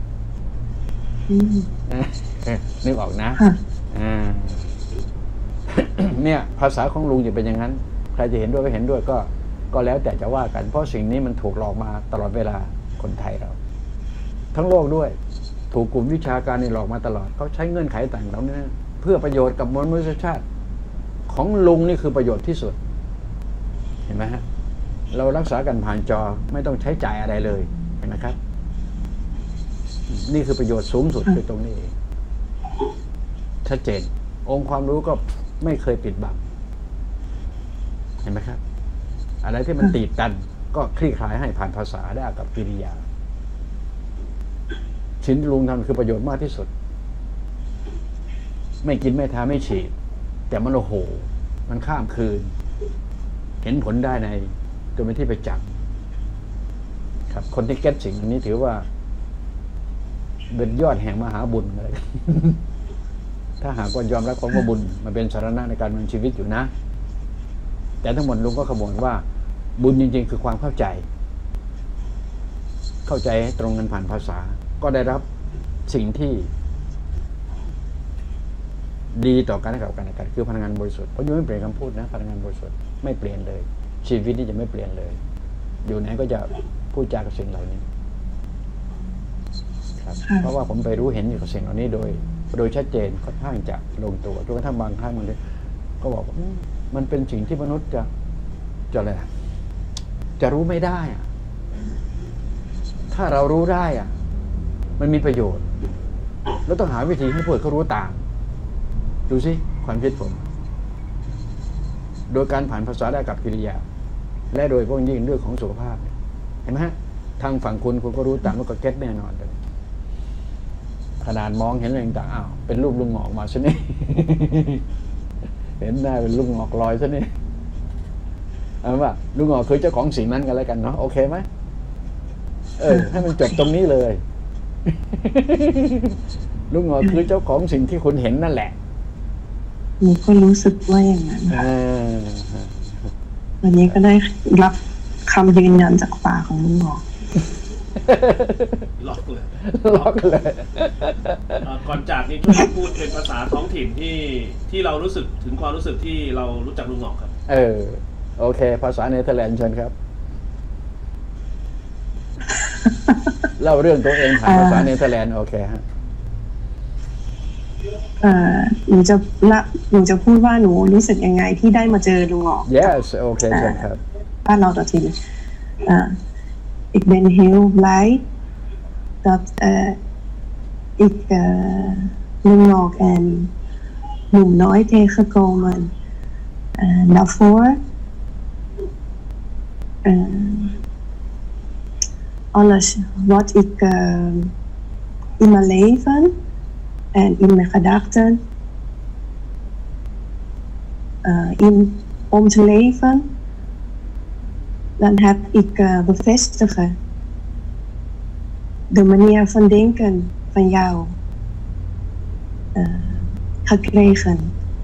นึกออกนะเนี่ยภาษาของลุงจะเป็นอย่างนั้นใครจะเห็นด้วยไม่เห็นด้วยก็ก็แล้วแต่จะว่ากันเพราะสิ่งนี้มันถูกหลอกมาตลอดเวลาคนไทยเราทั้งโลกด้วยถูกกลุ่มวิชาการนี่หลอกมาตลอดเขาใช้เงื่อนไขต่างๆเหล่านี้เพื่อประโยชน์กับมนุษยชาติของลุงนี่คือประโยชน์ที่สุดเห็นไหมฮะเรารักษากันผ่านจอไม่ต้องใช้จ่ายอะไรเลยเห็นไหมครับนี่คือประโยชน์สูงสุดคือตรงนี้เองชัดเจนองค์ความรู้ก็ไม่เคยปิดบังเห็นไหมครับอะไรที่มันตีดตันก็คลี่คลายให้ผ่านภาษาได้กับกิริยาชิ้นลุงทำคือประโยชน์มากที่สุดไม่กินไม่ทาไม่ฉีดแต่มันโอ้โหมันข้ามคืนเห็นผลได้ในตัวเป็นที่ประจักษ์ครับคนที่เก็ตสิ่งนี้ถือว่าเป็นยอดแห่งมหาบุญเลยถ้าหากว่ายอมรับความว่าบุญมันเป็นสาระในการดำเนินชีวิตอยู่นะแต่ทั้งหมดลุงก็ขมวดว่าบุญจริงๆคือความเข้าใจเข้าใจตรงกันผ่านภาษาก็ได้รับสิ่งที่ดีต่อกันและกับกันและกันคือพลังงานบริสุทธิ์เพราะยังไม่เปลี่ยนคำพูดนะพลังงานบริสุทธิ์ไม่เปลี่ยนเลยชีวิตนี้จะไม่เปลี่ยนเลยอยู่ไหนก็จะพูดจากับสิ่งเหล่านี้ครับเพราะว่าผมไปรู้เห็นอยู่กับสิ่งเหล่านี้โดยโดยชัดเจนค่อนข้างจะลงตัวจนกระทั่งบางครั้งมันเลยก็บอกว่ามันเป็นสิ่งที่มนุษย์จะจะอะไรจะรู้ไม่ได้อะถ้าเรารู้ได้อะมันมีประโยชน์แล้วต้องหาวิธีให้พวกเขารู้ตามดูสิความคิดผมโดยการผ่านภาษาได้กับกิริยาและโดยพวกยิ่งเรื่องของสุขภาพเห็นไหมฮะทางฝั่งคุณคุณก็รู้ตามแล้วก็เก็ตแน่นอนเลยขนาดมองเห็นอะไรต่างๆอ้าวเป็นรูปลุงหงอกมาซะนี่เห็นได้เป็นรูปหงอกลอยซะนี่เอาว่าลุงหงอกคือเจ้าของสิ่งนั้นกันแล้วกันเนาะโอเคไหมเออให้มันจบตรงนี้เลยลุงหงอกคือเจ้าของสิ่งที่คุณเห็นนั่นแหละหนูก็รู้สึกว่าอย่างนั้นวันนี้ก็ได้รับคำยืนยันจากปากของลุงหงอกล็อกเลยล็อกเลยก่อนจากนี้ช่วยพูดเป็นภาษาท้องถิ่นที่ที่เรารู้สึกถึงความรู้สึกที่เรารู้จักลุงหงอกครับเออโอเคภาษาเนเธอร์แลนด์เชิญครับเล่าเรื่องตัวเองผ่านภาษาเนเธอร์แลนด์โอเคฮะหนูจะละหนูจะพูดว่าหนูรู้สึกยังไงที่ได้มาเจอลุงหงอก yes โอเคเชิญครับบ้านเราต่อทีik ben heel blij dat uh, ik uh, Loen Ngok en Loem Nooit tegengekomen uh, daarvoor. Uh, alles wat ik uh, in mijn leven en in mijn gedachten, uh, in ons leven, dan heb ik uh, bevestigen de manier van denken van jou uh, gekregen.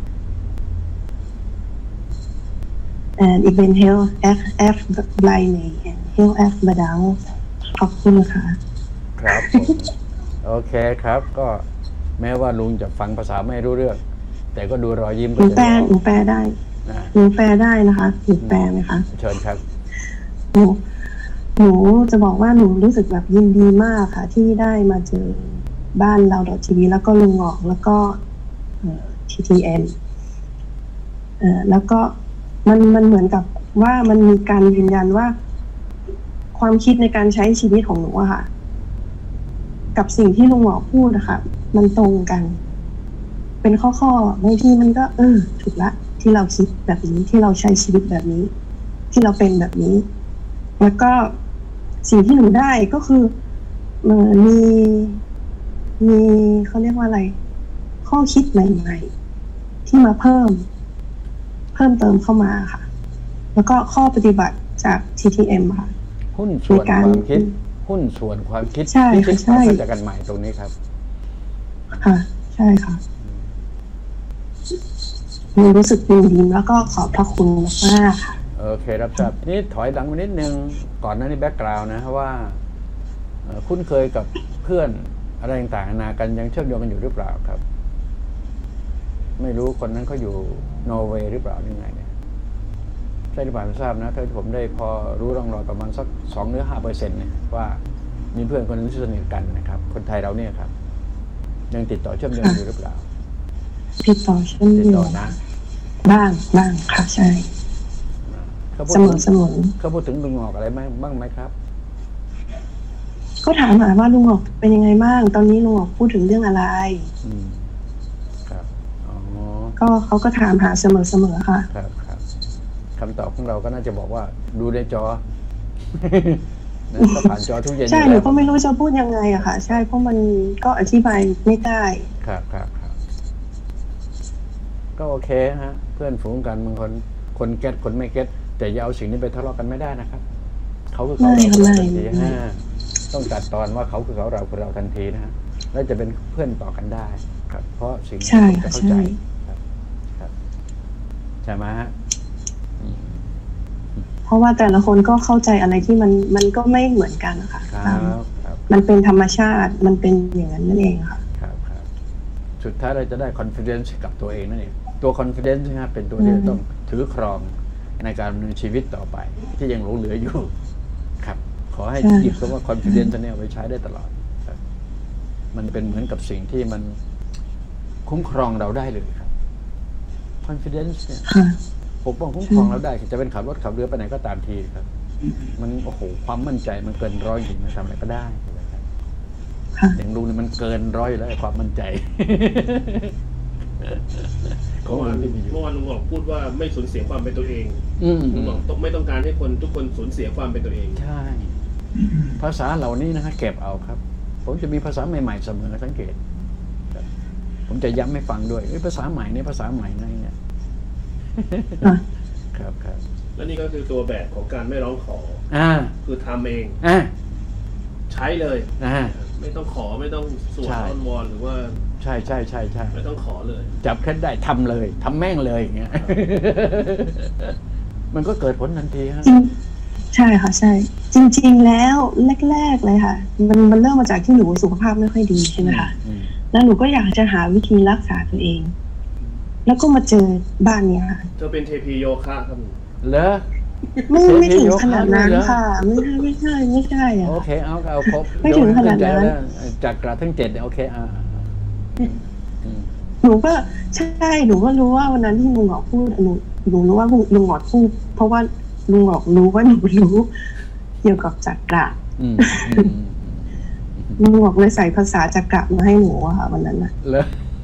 En ik ben heel erg, erg blij mee en heel erg bedankt. ขอบคุณค่ะครับโอเคครับก็แม้ว่าลุงจะฟังภาษาไม่รู้เรื่องแต่ก็ดูรอยยิ้มหนูแปลหนูแปลได้หนูแปลได้นะคะหนูแปลไหมคะเชิญครับหนูหนูจะบอกว่าหนูรู้สึกแบบยินดีมากค่ะที่ได้มาเจอบ้านเราดอททีวีแล้วก็ลุงหงอกแล้วก็ทีทีเอ็มแล้วก็มันมันเหมือนกับว่ามันมีการยืนยันว่าความคิดในการใช้ชีวิตของหนูอะค่ะกับสิ่งที่ลุงหงอกพูดอะค่ะมันตรงกันเป็นข้อๆบางทีมันก็เออถูกละที่เราคิดแบบนี้ที่เราใช้ชีวิตแบบนี้ที่เราเป็นแบบนี้แล้วก็สิ่งที่หนูได้ก็คือมีมีเขาเรียกว่าอะไรข้อคิดใหม่ๆที่มาเพิ่มเพิ่มเติมเข้ามาค่ะแล้วก็ข้อปฏิบัติจาก ที ที เอ็ม ค่ะหุ้นส่วนความคิดหุ้นส่วนความคิดที่คิดเข้าใจกันใหม่ตรงนี้ครับค่ะใช่ค่ะหนูรู้สึกดีดีแล้วก็ขอบพระคุณมากค่ะโอเครับทราบนี่ถอยหลังมานิดนึงก่อนหน้านี้แบ็กกราวน์นะว่าคุ้นเคยกับเพื่อนอะไรต่างๆนานากันยังเชื่อมโยงกันอยู่หรือเปล่าครับไม่รู้คนนั้นเขาอยู่นอร์เวย์หรือเปล่ายังไงเนี่ยใช่หรือเปล่าไม่ทราบนะถ้าผมได้พอรู้ร่องรอยประมาณสักสองหรือห้าเปอร์เซ็นต์เนี่ยว่ามีเพื่อนคนนึงที่สนิทกันนะครับคนไทยเราเนี่ยครับยังติดต่อเชื่อมโยงอยู่หรือเปล่าติดต่อเชื่อมโยงนะบ้างบ้างค่ะใช่เสมอเสมอเขาพูดถึงลุงหงอกอะไรไหมบ้างไหมครับก็ถามหาว่าลุงหงอกเป็นยังไงบ้างตอนนี้ลุงหงอกพูดถึงเรื่องอะไรอืมครับอ๋อก็เขาก็ถามหาเสมอเสมอค่ะครับครับคำตอบของเราก็น่าจะบอกว่าดูในจอก็ผ่านจอทุกเย็นใช่หนูก็ไม่รู้จะพูดยังไงอะค่ะใช่เพราะมันก็อธิบายไม่ได้ครับครับครับก็โอเคฮะเพื่อนฝูงกันบางคนคนเก็ตคนไม่เก็ตแต่อย่าเอาสิ่งนี้ไปทะเลาะกันไม่ได้นะครับเขาคือเขาเราคือเราทันทีฮะต้องตัดตอนว่าเขาคือเขาเราคือเราทันทีนะฮะแล้วจะเป็นเพื่อนต่อกันได้ครับเพราะสิ่งที่จะเข้าใจครับครับใช่ไหมฮะเพราะว่าแต่ละคนก็เข้าใจอะไรที่มันมันก็ไม่เหมือนกันนะคะมันเป็นธรรมชาติมันเป็นอย่างนั้นนั่นเองค่ะครับครับสุดท้ายเราจะได้ confidence กับตัวเองนั่นเองตัว confidence นะเป็นตัวที่ต้องถือครองในการดำเนินชีวิตต่อไปที่ยังหลงเหลืออยู่ครับขอให้หยิบคำว่า confidence นี้เอาไว้ใช้ได้ตลอดครับมันเป็นเหมือนกับสิ่งที่มันคุ้มครองเราได้เลยครับ confidence เนี่ยปกป้องคุ้มครองเราได้จะเป็นขับรถขับเรือไปไหนก็ตามทีครับมันโอ้โหความมั่นใจมันเกินร้อยจริงนะทำอะไรก็ได้อย่างลุงเนี่ยมันเกินร้อยแล้วความมั่นใจเมื่อวานเมื่อวานลุงหงอกพูดว่าไม่สูญเสียความเป็นตัวเองลุงหงอกต้องไม่ต้องการให้คนทุกคนสูญเสียความเป็นตัวเองใช่ภาษาเหล่านี้นะฮะเก็บเอาครับผมจะมีภาษาใหม่ๆเสมอสังเกตผมจะย้ำให้ฟังด้วยภาษาใหม่นี่ภาษาใหม่นะเนี่ยครับครับและนี่ก็คือตัวแบบของการไม่ร้องขออ่าคือทำเองอ่าใช้เลยอ่าไม่ต้องขอไม่ต้องสวดอ้อนวอนหรือว่าใช่ใช่ใช่ใช่ไม่ต้องขอเลยจับแค่ได้ทำเลยทำแม่งเลยอย่างเงี้ย มันก็เกิดผลทันทีฮะจริงใช่ค่ะใช่ จริงๆแล้วแรกๆเลยค่ะ มันมันเริ่มมาจากที่หนูสุขภาพไม่ค่อยดีใช่ไหมคะแล้วหนูก็อยากจะหาวิธีรักษาตัวเอง แล้วก็มาเจอบ้านเนี้ยค่ะเธอเป็นเทพีโยคะครับเหรอไม่ไม่ถึงขนาดนั้นค่ะไม่ใช่ไม่ใช่ไม่ใช่อะโอเคเอาเอาครบไม่ถึงขนาดนั้นจากกระทั้งเจ็ดโอเคอ่าหนูก็ใช่หนูก็รู้ว่าวันนั้นที่ลุงหงอกพูดหนูหนูรู้ว่าลุงหงอกพูดเพราะว่าลุงหงอกรู้ว่าหนูรู้เกี่ยวกับจักระลุงหงอกเลยใส่ภาษาจักระมาให้หนูอะค่ะวันนั้นนะเลย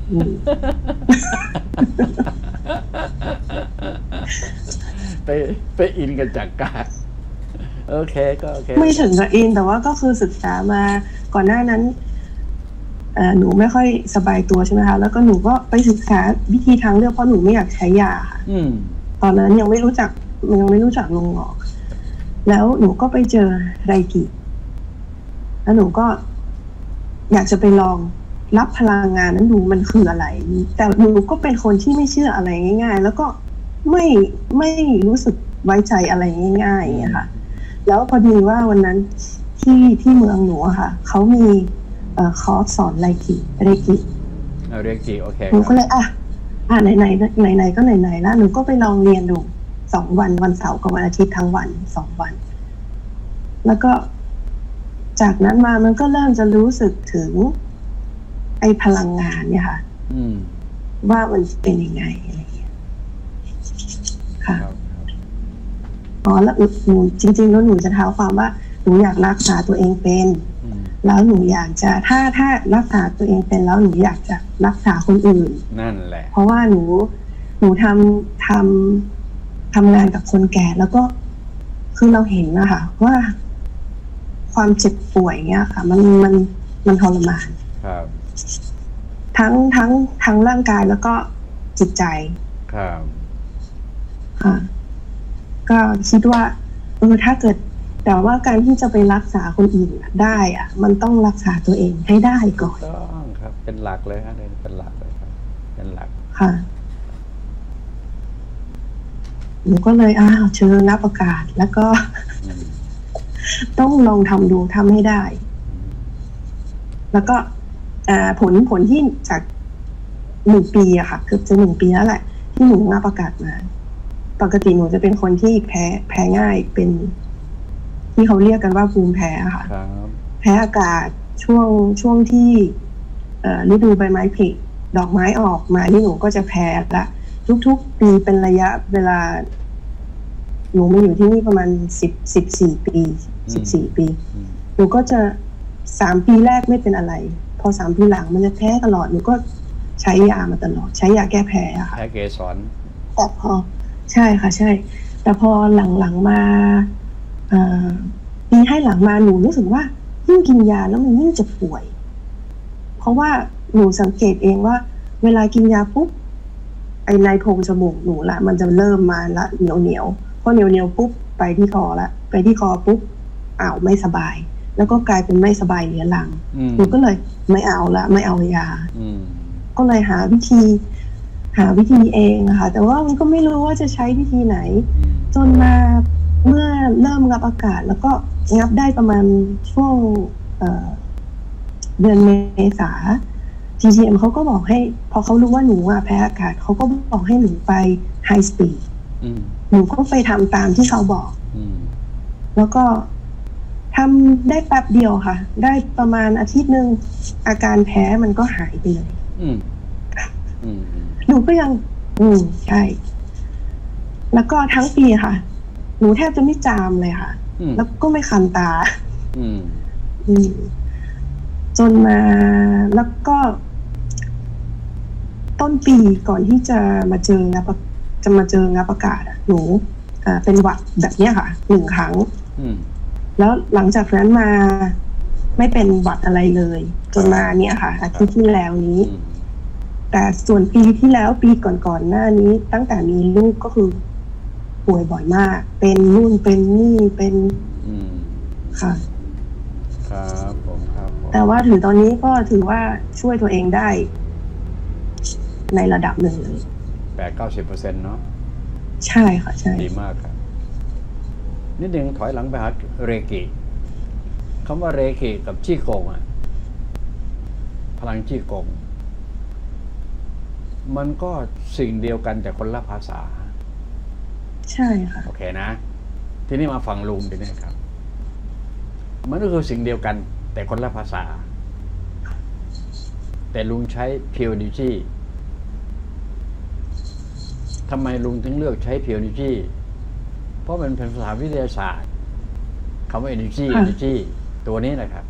ไปไปอินกันจากกาโอเคก็โอเคไม่ถึงกับอินแต่ว่าก็คือศึกษามาก่อนหน้านั้นหนูไม่ค่อยสบายตัวใช่ไหมคะแล้วก็หนูก็ไปศึกษาวิธีทางเลือกเพราะหนูไม่อยากใช้ยาค่ะตอนนั้นยังไม่รู้จักยังไม่รู้จักลุงหงอกแล้วหนูก็ไปเจอไรกิแล้วหนูก็อยากจะไปลองรับพลังงานนั้นดูมันคืออะไรแต่หนูก็เป็นคนที่ไม่เชื่ออะไรง่ายๆแล้วก็ไม่ไม่รู้สึกไว้ใจอะไรง่ายๆอย่างเงี้ยค่ะแล้วพอดีว่าวันนั้นที่ที่เมืองหนูอะค่ะเขามีเอ่อคอร์สสอนไรกิไรกิเรียกจีโอเคหนูก็เลยอ่ะอ่ะไหนไหนไหนไหนก็ไหนไหนแล้วหนูก็ไปลองเรียนดูสองวันวันเสาร์กับวันอาทิตย์ทั้งวันสองวันแล้วก็จากนั้นมามันก็เริ่มจะรู้สึกถึงไอ้พลังงานเนี่ยค่ะว่ามันเป็นยังไงอะไรอย่างเงี้ยค่ะอ๋อแล้วหนูจริงๆแล้วหนูจะเท้าความว่าหนูอยากรักษาตัวเองเป็นแล้วหนูอยากจะถ้าถ้ารักษาตัวเองเป็นแล้วหนูอยากจะรักษาคนอื่นนั่นแหละเพราะว่าหนูหนูทำทำทำงานกับคนแก่แล้วก็คือเราเห็นนะคะว่าความเจ็บป่วยเงี้ยค่ะมันมันมันทรมานครับทั้งทั้งทั้งร่างกายแล้วก็จิตใจครับค่ะก็คิดว่าเออถ้าเกิดแต่ว่าการที่จะไปรักษาคนอื่นได้อะมันต้องรักษาตัวเองให้ได้ก่อนต้องครับเป็นหลักเลยฮะเป็นหลักเลยครับเป็นหลักค่ะหนูก็เลยอ้าวเชิญรับประกาศแล้วก็ต้องลองทำดูทำให้ได้แล้วก็ผลผลที่จากหนึ่งปีอะค่ะเกือบจะหนึ่งปีแล้วแหละที่หนูรับประกาศมาปกติหนูจะเป็นคนที่แพ้แพ้ง่ายเป็นที่เขาเรียกกันว่าภูมิแพ้ค่ะแพ้อากาศช่วงช่วงที่ฤดูใบไม้ผลิดอกไม้ออกมาที่หนูก็จะแพ้ละทุกๆปีเป็นระยะเวลาหนูมาอยู่ที่นี่ประมาณสิบสิบสี่ปีสิบสี่ปีหนูก็จะสามปีแรกไม่เป็นอะไรพอสามปีหลังมันจะแพ้ตลอดหนูก็ใช้ยามาตลอดใช้ยาแก้แพ้อะค่ะแพ้เกสรแต่พอใช่ค่ะใช่แต่พอหลังๆมาปีให้หลังมาหนูรู้สึกว่ายิ่งกินยาแล้วมันยิ่งจะป่วยเพราะว่าหนูสังเกตเองว่าเวลากินยาปุ๊บไอ้ในโพรงจมูกหนูละมันจะเริ่มมาละเหนียวเหนียวพอเหนียวเหนียวปุ๊บไปที่คอละไปที่คอปุ๊บอ้าวไม่สบายแล้วก็กลายเป็นไม่สบายเรื้อรังหนูก็เลยไม่เอาละไม่เอายาก็เลยหาวิธีหาวิธีเองนะคะแต่ว่ามันก็ไม่รู้ว่าจะใช้วิธีไหนจนมาเมื่อเริ่มงับอากาศแล้วก็งับได้ประมาณช่วง เ, เดือนเมษา ที จี เอ็ม เขาก็บอกให้พอเขารู้ว่าหนูแพ้อากาศเขาก็บอกให้หนูไปไฮสปีดหนูก็ไปทำตามที่เขาบอกแล้วก็ทำได้แป๊บเดียวค่ะได้ประมาณอาทิตย์นึงอาการแพ้มันก็หายไปเลยหนูก็ยังอืมใช่แล้วก็ทั้งปีค่ะหนูแทบจะไม่จามเลยค่ะแล้วก็ไม่คันตาจนมาแล้วก็ต้นปีก่อนที่จะมาเจองับจะมาเจองับอากาศหนูเป็นหวัดแบบนี้ค่ะหนึ่งครั้งแล้วหลังจากนั้นมาไม่เป็นหวัดอะไรเลยจนมาเนี่ยค่ะอาทิตย์ที่แล้วนี้แต่ส่วนปีที่แล้วปีก่อนๆหน้านี้ตั้งแต่มีลูกก็คือป่วยบ่อยมาก เป็นนู่นเป็นนี่เป็นค่ะครับผมครับแต่ว่าถึงตอนนี้ก็ถือว่าช่วยตัวเองได้ในระดับหนึ่งเลยแปดเก้าสิบเปอร์เซ็นต์เนาะใช่ค่ะใช่ดีมากครับนิดหนึ่งถอยหลังไปหาเรกิคำว่าเรกิกับจี้กงอะพลังจี้กงมันก็สิ่งเดียวกันแต่คนละภาษาใช่ค่ะโอเคนะทีนี้มาฟังลุงดีไหมครับมันก็คือสิ่งเดียวกันแต่คนละภาษาแต่ลุงใช้ Pure Energy ทำไมลุงถึงเลือกใช้ Pure Energy เพราะมันเป็นภาษาวิทยาศาสตร์คำว่า Energy Energy ตัวนี้นะครับ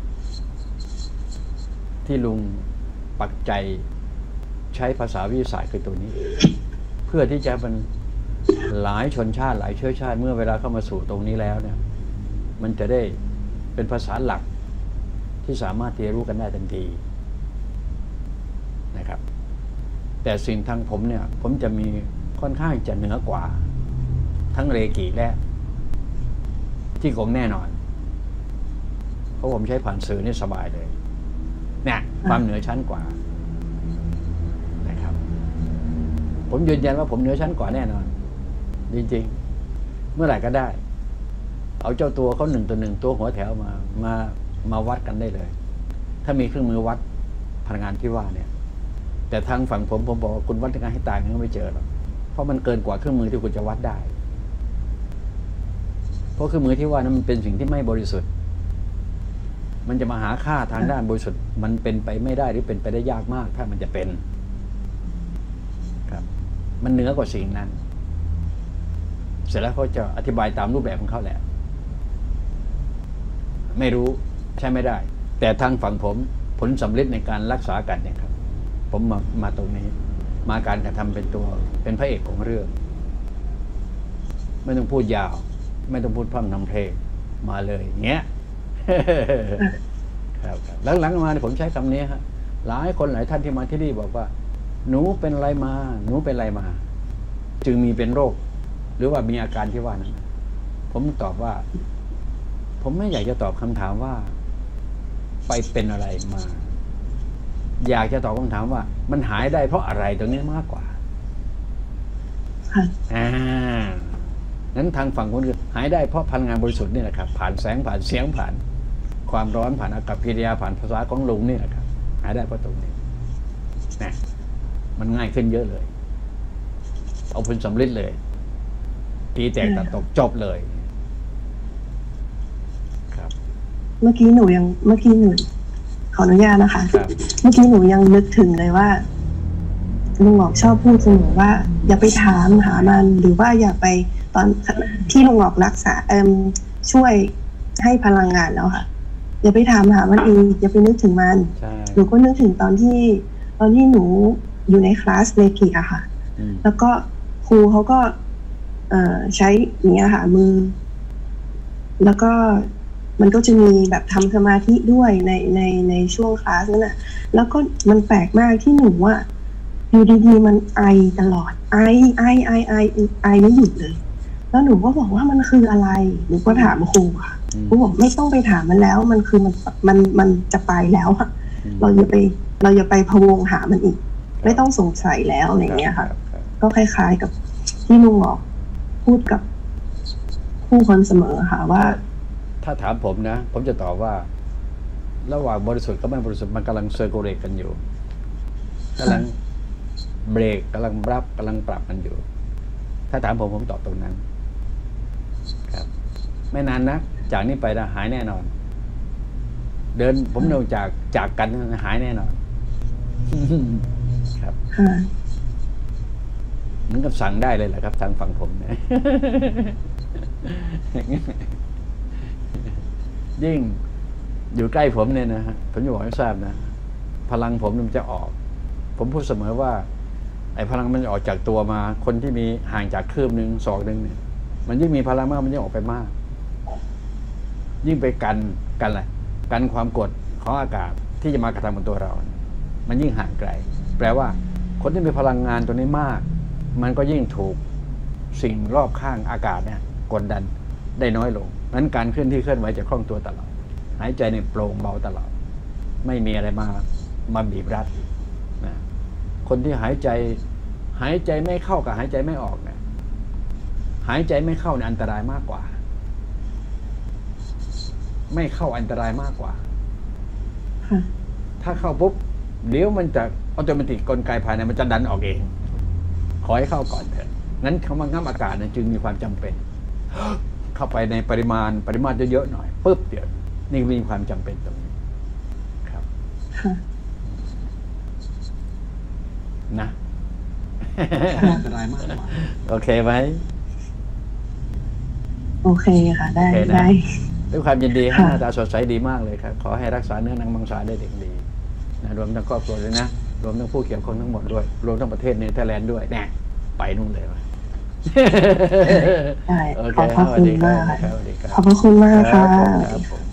ที่ลุงปักใจใช้ภาษาวิทยาศาสตร์คือตัวนี้เพื่อที่จะเป็นหลายชนชาติหลายเชื้อชาติเมื่อเวลาเข้ามาสู่ตรงนี้แล้วเนี่ยมันจะได้เป็นภาษาหลักที่สามารถที่จะรู้กันได้ทันทีนะครับแต่สิ่งทางผมเนี่ยผมจะมีค่อนข้างจะเหนือกว่าทั้งเรกิและที่ผมแน่นอนเพราะผมใช้ผ่านสื่อนี่สบายเลยเนี่ยความเหนือชั้นกว่านะครับผมยืนยันว่าผมเหนือชั้นกว่าแน่นอนจริงๆเมื่อไหร่ก็ได้เอาเจ้าตัวเขาหนึ่งตัวหนึ่งตัวหัวแถวมามามาวัดกันได้เลยถ้ามีเครื่องมือวัดพลังงานที่ว่าเนี่ยแต่ทางฝั่งผมผมบอกว่าคุณวัดพลังงานให้ตายงั้นไม่เจอหรอกเพราะมันเกินกว่าเครื่องมือที่คุณจะวัดได้เพราะเครื่องมือที่ว่านั้นมันเป็นสิ่งที่ไม่บริสุทธิ์มันจะมาหาค่าทางด้านบริสุทธิ์มันเป็นไปไม่ได้หรือเป็นไปได้ยากมากถ้ามันจะเป็นครับมันเหนือกว่าสิ่งนั้นเสร็จแล้วเขาจะอธิบายตามรูปแบบของเขาแหละไม่รู้ใช่ไม่ได้แต่ทางฝั่งผมผลสำเร็จในการรักษากันเนี่ยครับผมมามาตรงนี้มาการกระทำเป็นตัวเป็นพระเอกของเรื่องไม่ต้องพูดยาวไม่ต้องพูดพร่ำทำเพลงมาเลยเงี้ยครับหลังๆมาผมใช้คำนี้ฮะหลายคนหลายท่านที่มาที่นี่บอกว่าหนูเป็นอะไรมาหนูเป็นอะไรมาจึงมีเป็นโรคหรือว่ามีอาการที่ว่านั้นผมตอบว่าผมไม่อยากจะตอบคำถามว่าไปเป็นอะไรมาอยากจะตอบคำถามว่ามันหายได้เพราะอะไรตรงนี้มากกว่าอ่านั้นทางฝั่งคนคือหายได้เพราะพลังงานบริสุทธิ์นี่แหละครับผ่านแสงผ่านเสียงผ่านความร้อนผ่านอากาศพิริยาผ่านภาษาของลุงนี่แหละครับหายได้เพราะตรงนี้นะมันง่ายขึ้นเยอะเลยเอาผลสำเร็จเลยตีแตกตัดตกจบเลยครับเมื่อกี้หนูยังเมื่อกี้หนูขออนุญาตนะคะเมื่อกี้หนูยังนึกถึงเลยว่าลุงหงอกชอบพูดเสมอว่าอย่าไปถามหามันหรือว่าอย่าไปตอนที่ลุงหงอกรักษาเอ่มช่วยให้พลังงานแล้วค่ะอย่าไปถามหามันอีกอย่าไปนึกถึงมันหนูก็นึกถึงตอนที่ตอนที่หนูอยู่ในคลาสเรกิอะค่ะแล้วก็ครูเขาก็ใช้อย่างเงี้ยค่ะมือแล้วก็มันก็จะมีแบบทำสมาธิด้วยในในในช่วงคลาสนั้นน่ะแล้วก็มันแปลกมากที่หนูว่าอยู่ดีๆมันไอตลอดไอไอไอไอไอไม่หยุดเลยแล้วหนูก็บอกว่ามันคืออะไรหนูก็ถามครูค่ะครูบอกไม่ต้องไปถามมันแล้วมันคือมันมันมันจะไปแล้วอะเราอย่าไปเราอย่าไปพะวงหามันอีกไม่ต้องสงสัยแล้วอะไรเงี้ยค่ะก็คล้ายๆกับที่ลุงบอกพูดกับผู้คนเสมอค่ะว่าถ้าถามผมนะผมจะตอบว่าระหว่างบริสุทธิ์กับไม่บริสุทธิ์มันกำลังเซอร์โคเรตกันอยู่กำลังเบรกกำลังรับกำลังปรับกันอยู่ถ้าถามผมผมตอบตรงนั้นครับไม่นานนะจากนี้ไปนะหายแน่นอนเดินผมเดินจากจากกันหายแน่นอนครับเหมือนกับสั่งได้เลยแหละครับทางฝั่งผมเนี่ยยิ่งอยู่ใกล้ผมเนี่ยนะฮะผมจะบอกให้ทราบนะพลังผมมันจะออกผมพูดเสมอว่าไอ้พลังมันออกจากตัวมาคนที่มีห่างจากคืบหนึ่งศอกหนึ่งเนี่ยมันยิ่งมีพลังมากมันยิ่งออกไปมากยิ่งไปกันกันอะไรกันความกดของอากาศที่จะมากระทำบนตัวเรามันยิ่งห่างไกลแปลว่าคนที่มีพลังงานตัวนี้มากมันก็ยิ่งถูกสิ่งรอบข้างอากาศเนี่ยกดดันได้น้อยลงนั้นการเคลื่อนที่เคลื่อนไหวจะคล่องตัวตลอดหายใจในโปร่งเบาตลอดไม่มีอะไรมามาบีบรัดนะคนที่หายใจหายใจไม่เข้ากับหายใจไม่ออกเนี่ยหายใจไม่เข้าเนี่ยอันตรายมากกว่าไม่เข้าอันตรายมากกว่าถ้าเข้าปุ๊บเดี๋ยวมันจะอัตโนมัติกลไกภายในมันจะดันออกเองขอให้เข้าก่อนเถอะนั้นคำว่างับอากาศเนี่ยจึงมีความจำเป็นเข้าไปในปริมาณปริมาณเยอะๆหน่อยปุ๊บเดี๋ยวนี่มีความจำเป็นตรงนี้ครับนะอันตรายมากกว่าโอเคไหมโอเคค่ะได้ได้ด้วยความยินดีหน้าตาสดใสดีมากเลยครับขอให้รักษาเนื้อหนังมังสาได้เด็กดีนะรวมทั้งครอบครัวด้วยนะรวมทั้งผู้เกี่ยวข้องทั้งหมดด้วยรวมทั้งประเทศเนเธอร์แลนด์ด้วยแน่ไปนู่นเลยวะได้ขอบพระคุณมากขอบพระคุณมากค่ะ